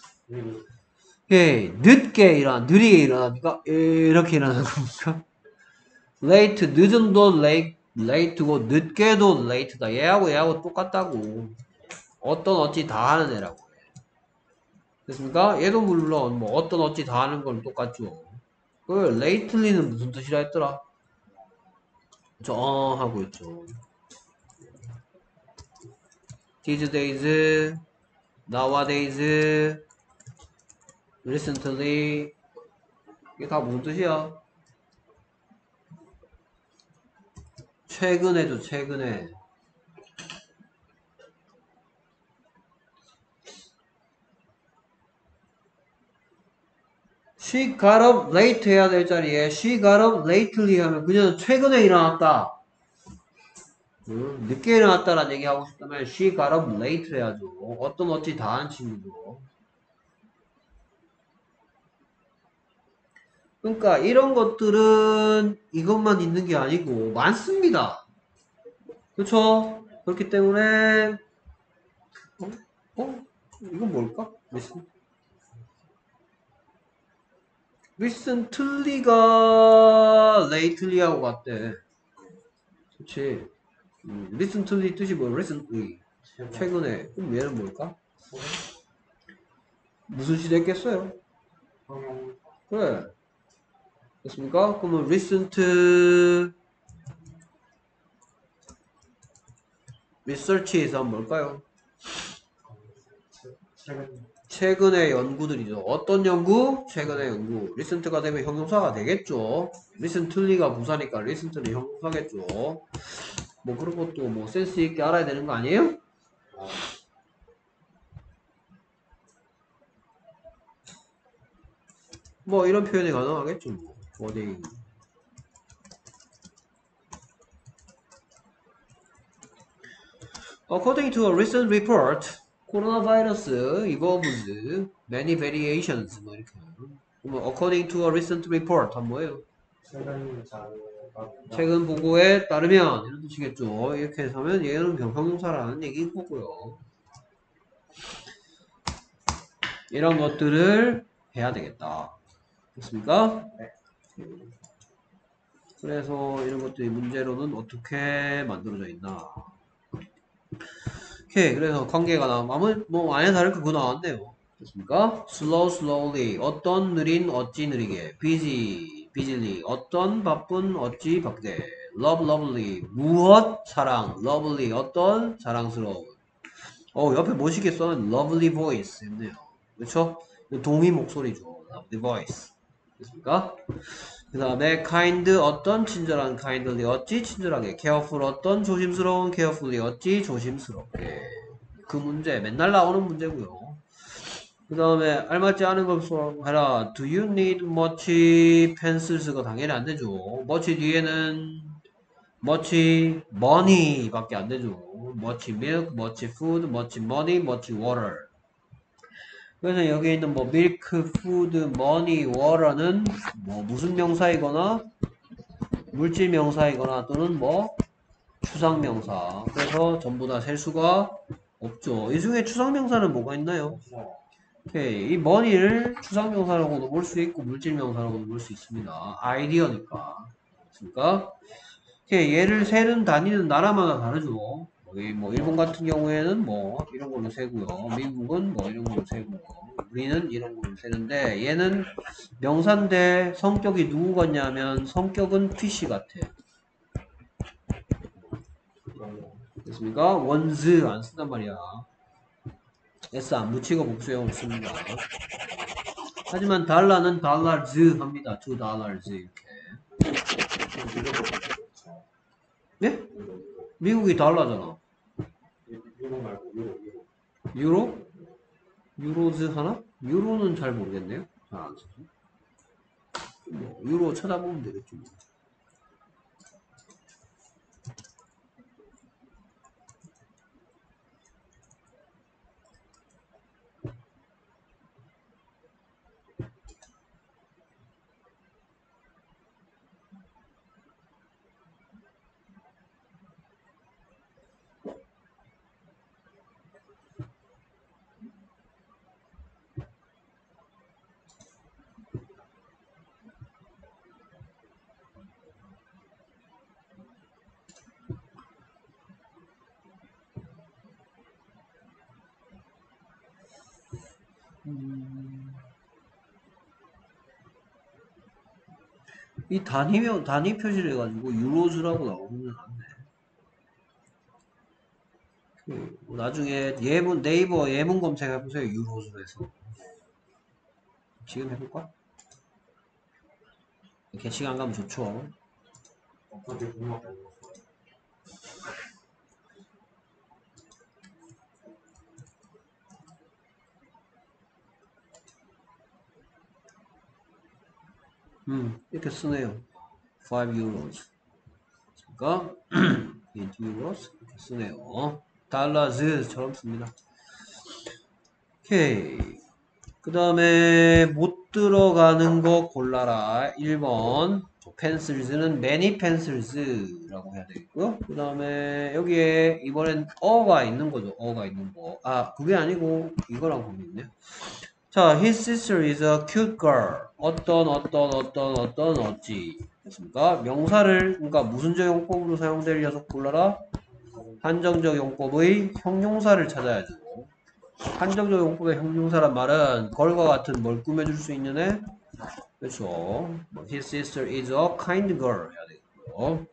Speaker 1: 예, 늦게 일어나, 느리게 일어나니까 이렇게 일어나는 겁니까? late, 늦은도 late, late고 늦게도 late다. 얘하고 얘하고 똑같다고. 어떤 어찌 다 하는 애라고. 됐습니까? 얘도 물론 뭐 어떤 어찌 다 하는 건 똑같죠. 그 lately는 무슨 뜻이라 했더라? 저 어, 하고 있죠. these days, nowadays, recently. 이게 다 무슨 뜻이야? 최근에도 최근에. She got up late 해야 될 자리에 She got up lately 하면 그녀는 최근에 일어났다. 응? 늦게 일어났다라는 얘기 하고 싶다면 She got up late 해야죠. 어떤 어찌 다 한 친구죠. 그러니까 이런 것들은 이것만 있는 게 아니고 많습니다. 그렇죠? 그렇기 때문에 어? 어? 이건 뭘까? listen. recently가 lately하고 같대. 그치? 음, recently 뜻이 뭐야? recently. 최근에. 그럼 얘는 뭘까? 무슨 시대 했겠어요? 그래. 됐습니까? 그러면 recent research에서 뭘까요? 최근의 연구들이죠. 어떤 연구? 최근의 연구. recent가 되면 형용사가 되겠죠. recently가 부사니까 recent는 형용사겠죠. 뭐 그런 것도 뭐 센스 있게 알아야 되는 거 아니에요? 뭐 이런 표현이 가능하겠죠. 뭐. 어디 According to a recent report, coronavirus evolves many variations. 뭐 이렇게. 그러면 according to a recent report 한 뭐예요?
Speaker 2: 최근 자료가
Speaker 1: 최근 보고에 따르면 이런 뜻이겠죠. 이렇게 해서 하면 얘는 형용사라는 얘기인 거고요. 이런 것들을 해야 되겠다. 됐습니까?
Speaker 2: 네.
Speaker 1: 그래서 이런 것들이 문제로는 어떻게 만들어져 있나. 오케이. 그래서 관계가 나오면 뭐 아예 다를 그거 나왔네요. 됐습니까? slow slowly 어떤 느린 어찌 느리게 busy busily 어떤 바쁜 어찌 바쁘게 love lovely 무엇 사랑 lovely 어떤 사랑스러운 어 옆에 뭐시겠어? lovely voice 있네요. 그렇죠? 동의 목소리죠. lovely voice 됐습니까? 그 다음에 kind 어떤 친절한 kindly 어찌 친절하게 careful 어떤 조심스러운 carefully 어찌 조심스럽게 그 문제 맨날 나오는 문제고요. 그 다음에 알맞지 않은 것을 해라. Do you need much pencils가 당연히 안 되죠. much 뒤에는 much money 밖에 안 되죠. much milk, much food, much money, much water. 그래서 여기 있는 뭐 milk, food, money, water는 뭐 무슨 명사이거나 물질 명사이거나 또는 뭐 추상 명사. 그래서 전부 다 셀 수가 없죠. 이 중에 추상 명사는 뭐가 있나요? 오케이. 이 money를 추상 명사라고도 볼 수 있고 물질 명사라고도 볼 수 있습니다. 아이디어니까. 그러니까 오케이. 얘를 세는 단위는 나라마다 다르죠. 여기 뭐 일본 같은 경우에는 뭐 이런 걸로 세고요. 미국은 뭐 이런 걸로 세고요. 우리는 이런 걸로 세는데 얘는 명사인데 성격이 누구 같냐면 성격은 피씨 같아. 됐습니까? 원즈 안 쓴단 말이야. S 안 붙이고 복수형을 씁니다. 하지만 달러는 달러즈 합니다. two dollars 이렇게. 네? 미국이 달러잖아.
Speaker 2: 유로 말고 유로 유로
Speaker 1: 유로? 유로즈 하나? 유로는 잘 모르겠네요. 잘 안 써서. 뭐, 유로 찾아보면 되겠죠. 뭐. 음, 이 단위명, 단위 표시를 해가지고 유로즈라고 나오면 안 돼. 그, 나중에 예문, 네이버 예문 검색해보세요. 유로즈에서. 지금 해볼까? 게시가 안 가면 좋죠.
Speaker 2: 어떻게 궁금하다 이거
Speaker 1: 음, 이렇게 쓰네요. five euros. 그러니까 eight euros 이렇게 쓰네요. 달러즈처럼 씁니다. 오케이. 그 다음에 못 들어가는 거 골라라. 일 번 pencils는 many pencils라고 해야 되겠고요. 그 다음에 여기에 이번엔 어가 있는 거죠. 어가 있는 거. 아 그게 아니고 이거랑 관계있네요. 자, his sister is a cute girl. 어떤 어떤 어떤 어떤 어찌 됐습니까? 명사를 그러니까 무슨적 용법으로 사용될 녀석 골라라. 한정적 용법의 형용사를 찾아야죠. 한정적 용법의 형용사란 말은 걸과 같은 뭘 꾸며줄 수 있는 애? 그렇죠. His sister is a kind girl 해야 되겠고요.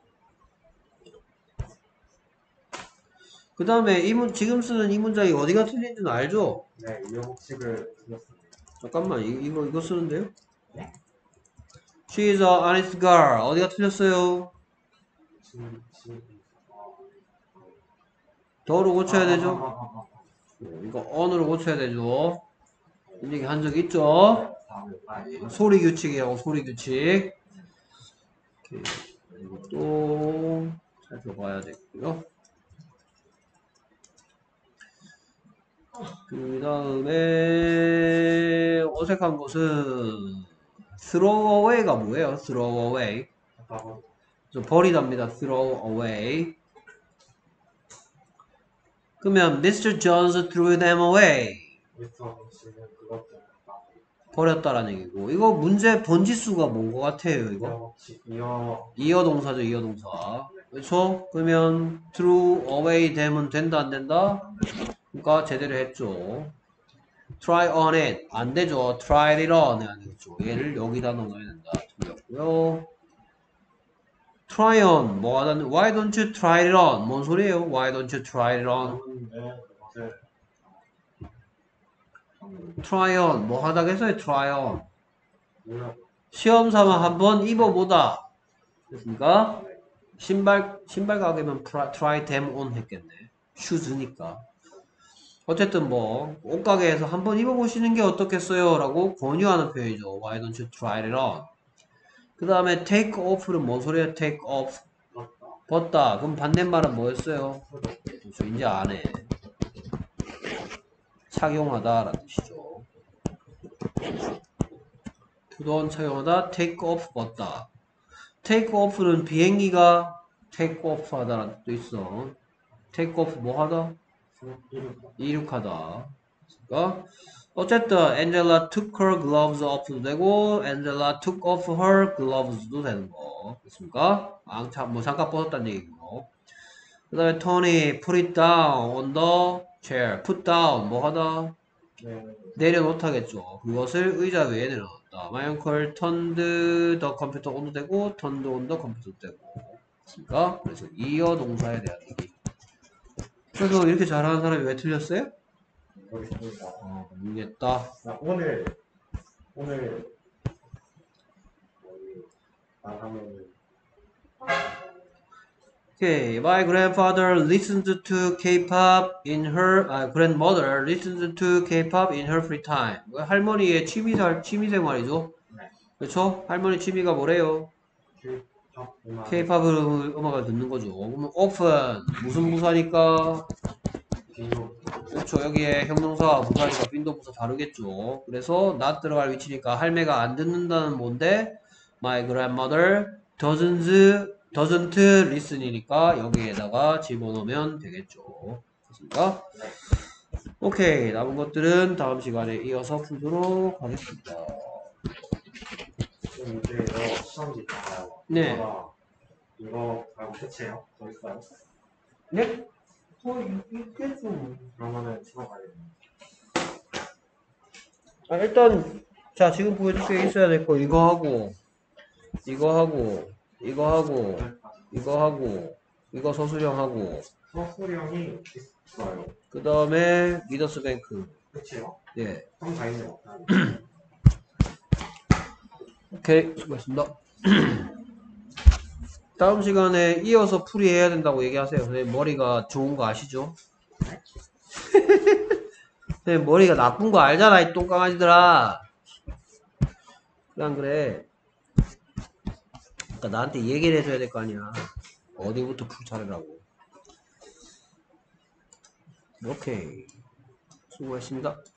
Speaker 1: 그 다음에 이 문, 지금 쓰는 이 문장이 어디가 틀린지는 알죠?
Speaker 2: 네 이어복식을 틀렸습니다.
Speaker 1: 잠깐만 이, 이거 이거 쓰는데요?
Speaker 2: 네?
Speaker 1: She is a honest girl 어디가 틀렸어요?
Speaker 2: 시, 시, 어,
Speaker 1: 더로 고쳐야
Speaker 2: 아,
Speaker 1: 되죠?
Speaker 2: 아, 아, 아, 아,
Speaker 1: 이거 on으로 고쳐야 되죠? 이런 얘기 한 적 있죠?
Speaker 2: 아. 아, 네.
Speaker 1: 소리 규칙이라고 소리 규칙. 이것도 살펴봐야 되고요. 그 다음에 어색한 것은 throw away가 뭐예요? throw away.
Speaker 2: 갖다 버리다.
Speaker 1: 그래서 버리답니다. throw away. 그러면 미스터 Jones threw them away.
Speaker 2: 미스터 존스는 그것들을 갖다 버리다.
Speaker 1: 버렸다라는 얘기고. 이거 문제 번지수가 뭔 것 같아요, 이거?
Speaker 2: 이어 이어
Speaker 1: 이어 동사죠, 이어 동사. 그렇죠? 그러면 threw away them은 된다, 안 된다? 그러니까 제대로 했죠. try on it. 안 되죠. try it on. 아니겠죠. 얘를 여기다 넣어야 된다. 틀렸고요. try on. 뭐 하다, why don't you try it on? 뭔 소리예요? why don't you try it on?
Speaker 2: 하는데 그것을
Speaker 1: try on. 뭐 하다겠어요? try on.
Speaker 2: 뭐야?
Speaker 1: 시험 삼아 한번 입어보다. 됐습니까? 신발, 신발 가게면 try them on 했겠네. 슈즈니까. 어쨌든 뭐, 옷가게에서 한번 입어보시는 게 어떻겠어요? 라고 권유하는 표현이죠. Why don't you try it on? 그 다음에 take off는 뭔 소리야? take off. 벗다. 그럼 반대말은 뭐였어요? 그렇죠. 이제 안 해. 착용하다 라는 뜻이죠. put on 착용하다. take off 벗다. take off는 비행기가 take off 하다라는 뜻도 있어. take off 뭐 하다? 이륙하다. 그러니까 어쨌든 Angela took her gloves off도 되고 Angela took off her gloves도 되는 거. 됐습니까? 아, 참, 뭐 잠깐 벗었다는 얘기고. 그 다음에 Tony put it down on the chair. put down 뭐 하다?
Speaker 2: 네.
Speaker 1: 내려놓다겠죠. 그것을 의자 위에 내려놓았다. My uncle turned the computer on도 되고 turned on the computer도 되고. 됐습니까? 그래서 이어 동사에 대한 얘기. 그래서 이렇게 잘하는 사람이 왜 틀렸어요?
Speaker 2: 모르겠습니다.
Speaker 1: 어, 모르겠다.
Speaker 2: 나 오늘 오늘 뭐지? 나가면은
Speaker 1: Okay, my grandfather listened to K-pop in her, 아, grandmother listened to K-pop in her free time. 할머니의 취미생, 취미생활이죠.
Speaker 2: 네.
Speaker 1: 그렇죠? 할머니 취미가 뭐래요?
Speaker 2: K-pop 음악
Speaker 1: K-pop 음악을 듣는 거죠. 그러면 often 무슨 부사니까?
Speaker 2: 비교
Speaker 1: 그렇죠. 여기에 형용사와 부사니까 빈도 부사 다르겠죠. 그래서 not 들어갈 위치니까 할매가 안 듣는다는 뭔데? My grandmother doesn't doesn't listen이니까 여기에다가 집어넣으면 되겠죠. 됐습니까? 오케이. 남은 것들은 다음 시간에 이어서 풀도록 하겠습니다.
Speaker 2: 좀 이제 이거 시험지 있잖아요.
Speaker 1: 네.
Speaker 2: 이거가 이거 다음 끝이에요? 더 있어요?
Speaker 1: 네? 더 있겠죠.
Speaker 2: 그러면은 집어가야겠네.
Speaker 1: 아, 일단 자 지금 보여줄 게 있어야 될 거 이거 하고 이거 하고 이거 하고 이거 하고 이거 서술형 하고
Speaker 2: 서술형이 있어요.
Speaker 1: 그 다음에 리더스 뱅크.
Speaker 2: 끝이에요?
Speaker 1: 예.
Speaker 2: 그럼 다 있네요.
Speaker 1: 오케이 수고했습니다. 다음 시간에 이어서 풀이해야 된다고 얘기하세요. 선생님 머리가 좋은 거 아시죠? 선생님 머리가 나쁜 거 알잖아 이 똥강아지들아. 그냥 그래. 그러니까 나한테 얘기를 해줘야 될 거 아니야. 어디부터 풀 차례라고. 오케이 수고했습니다.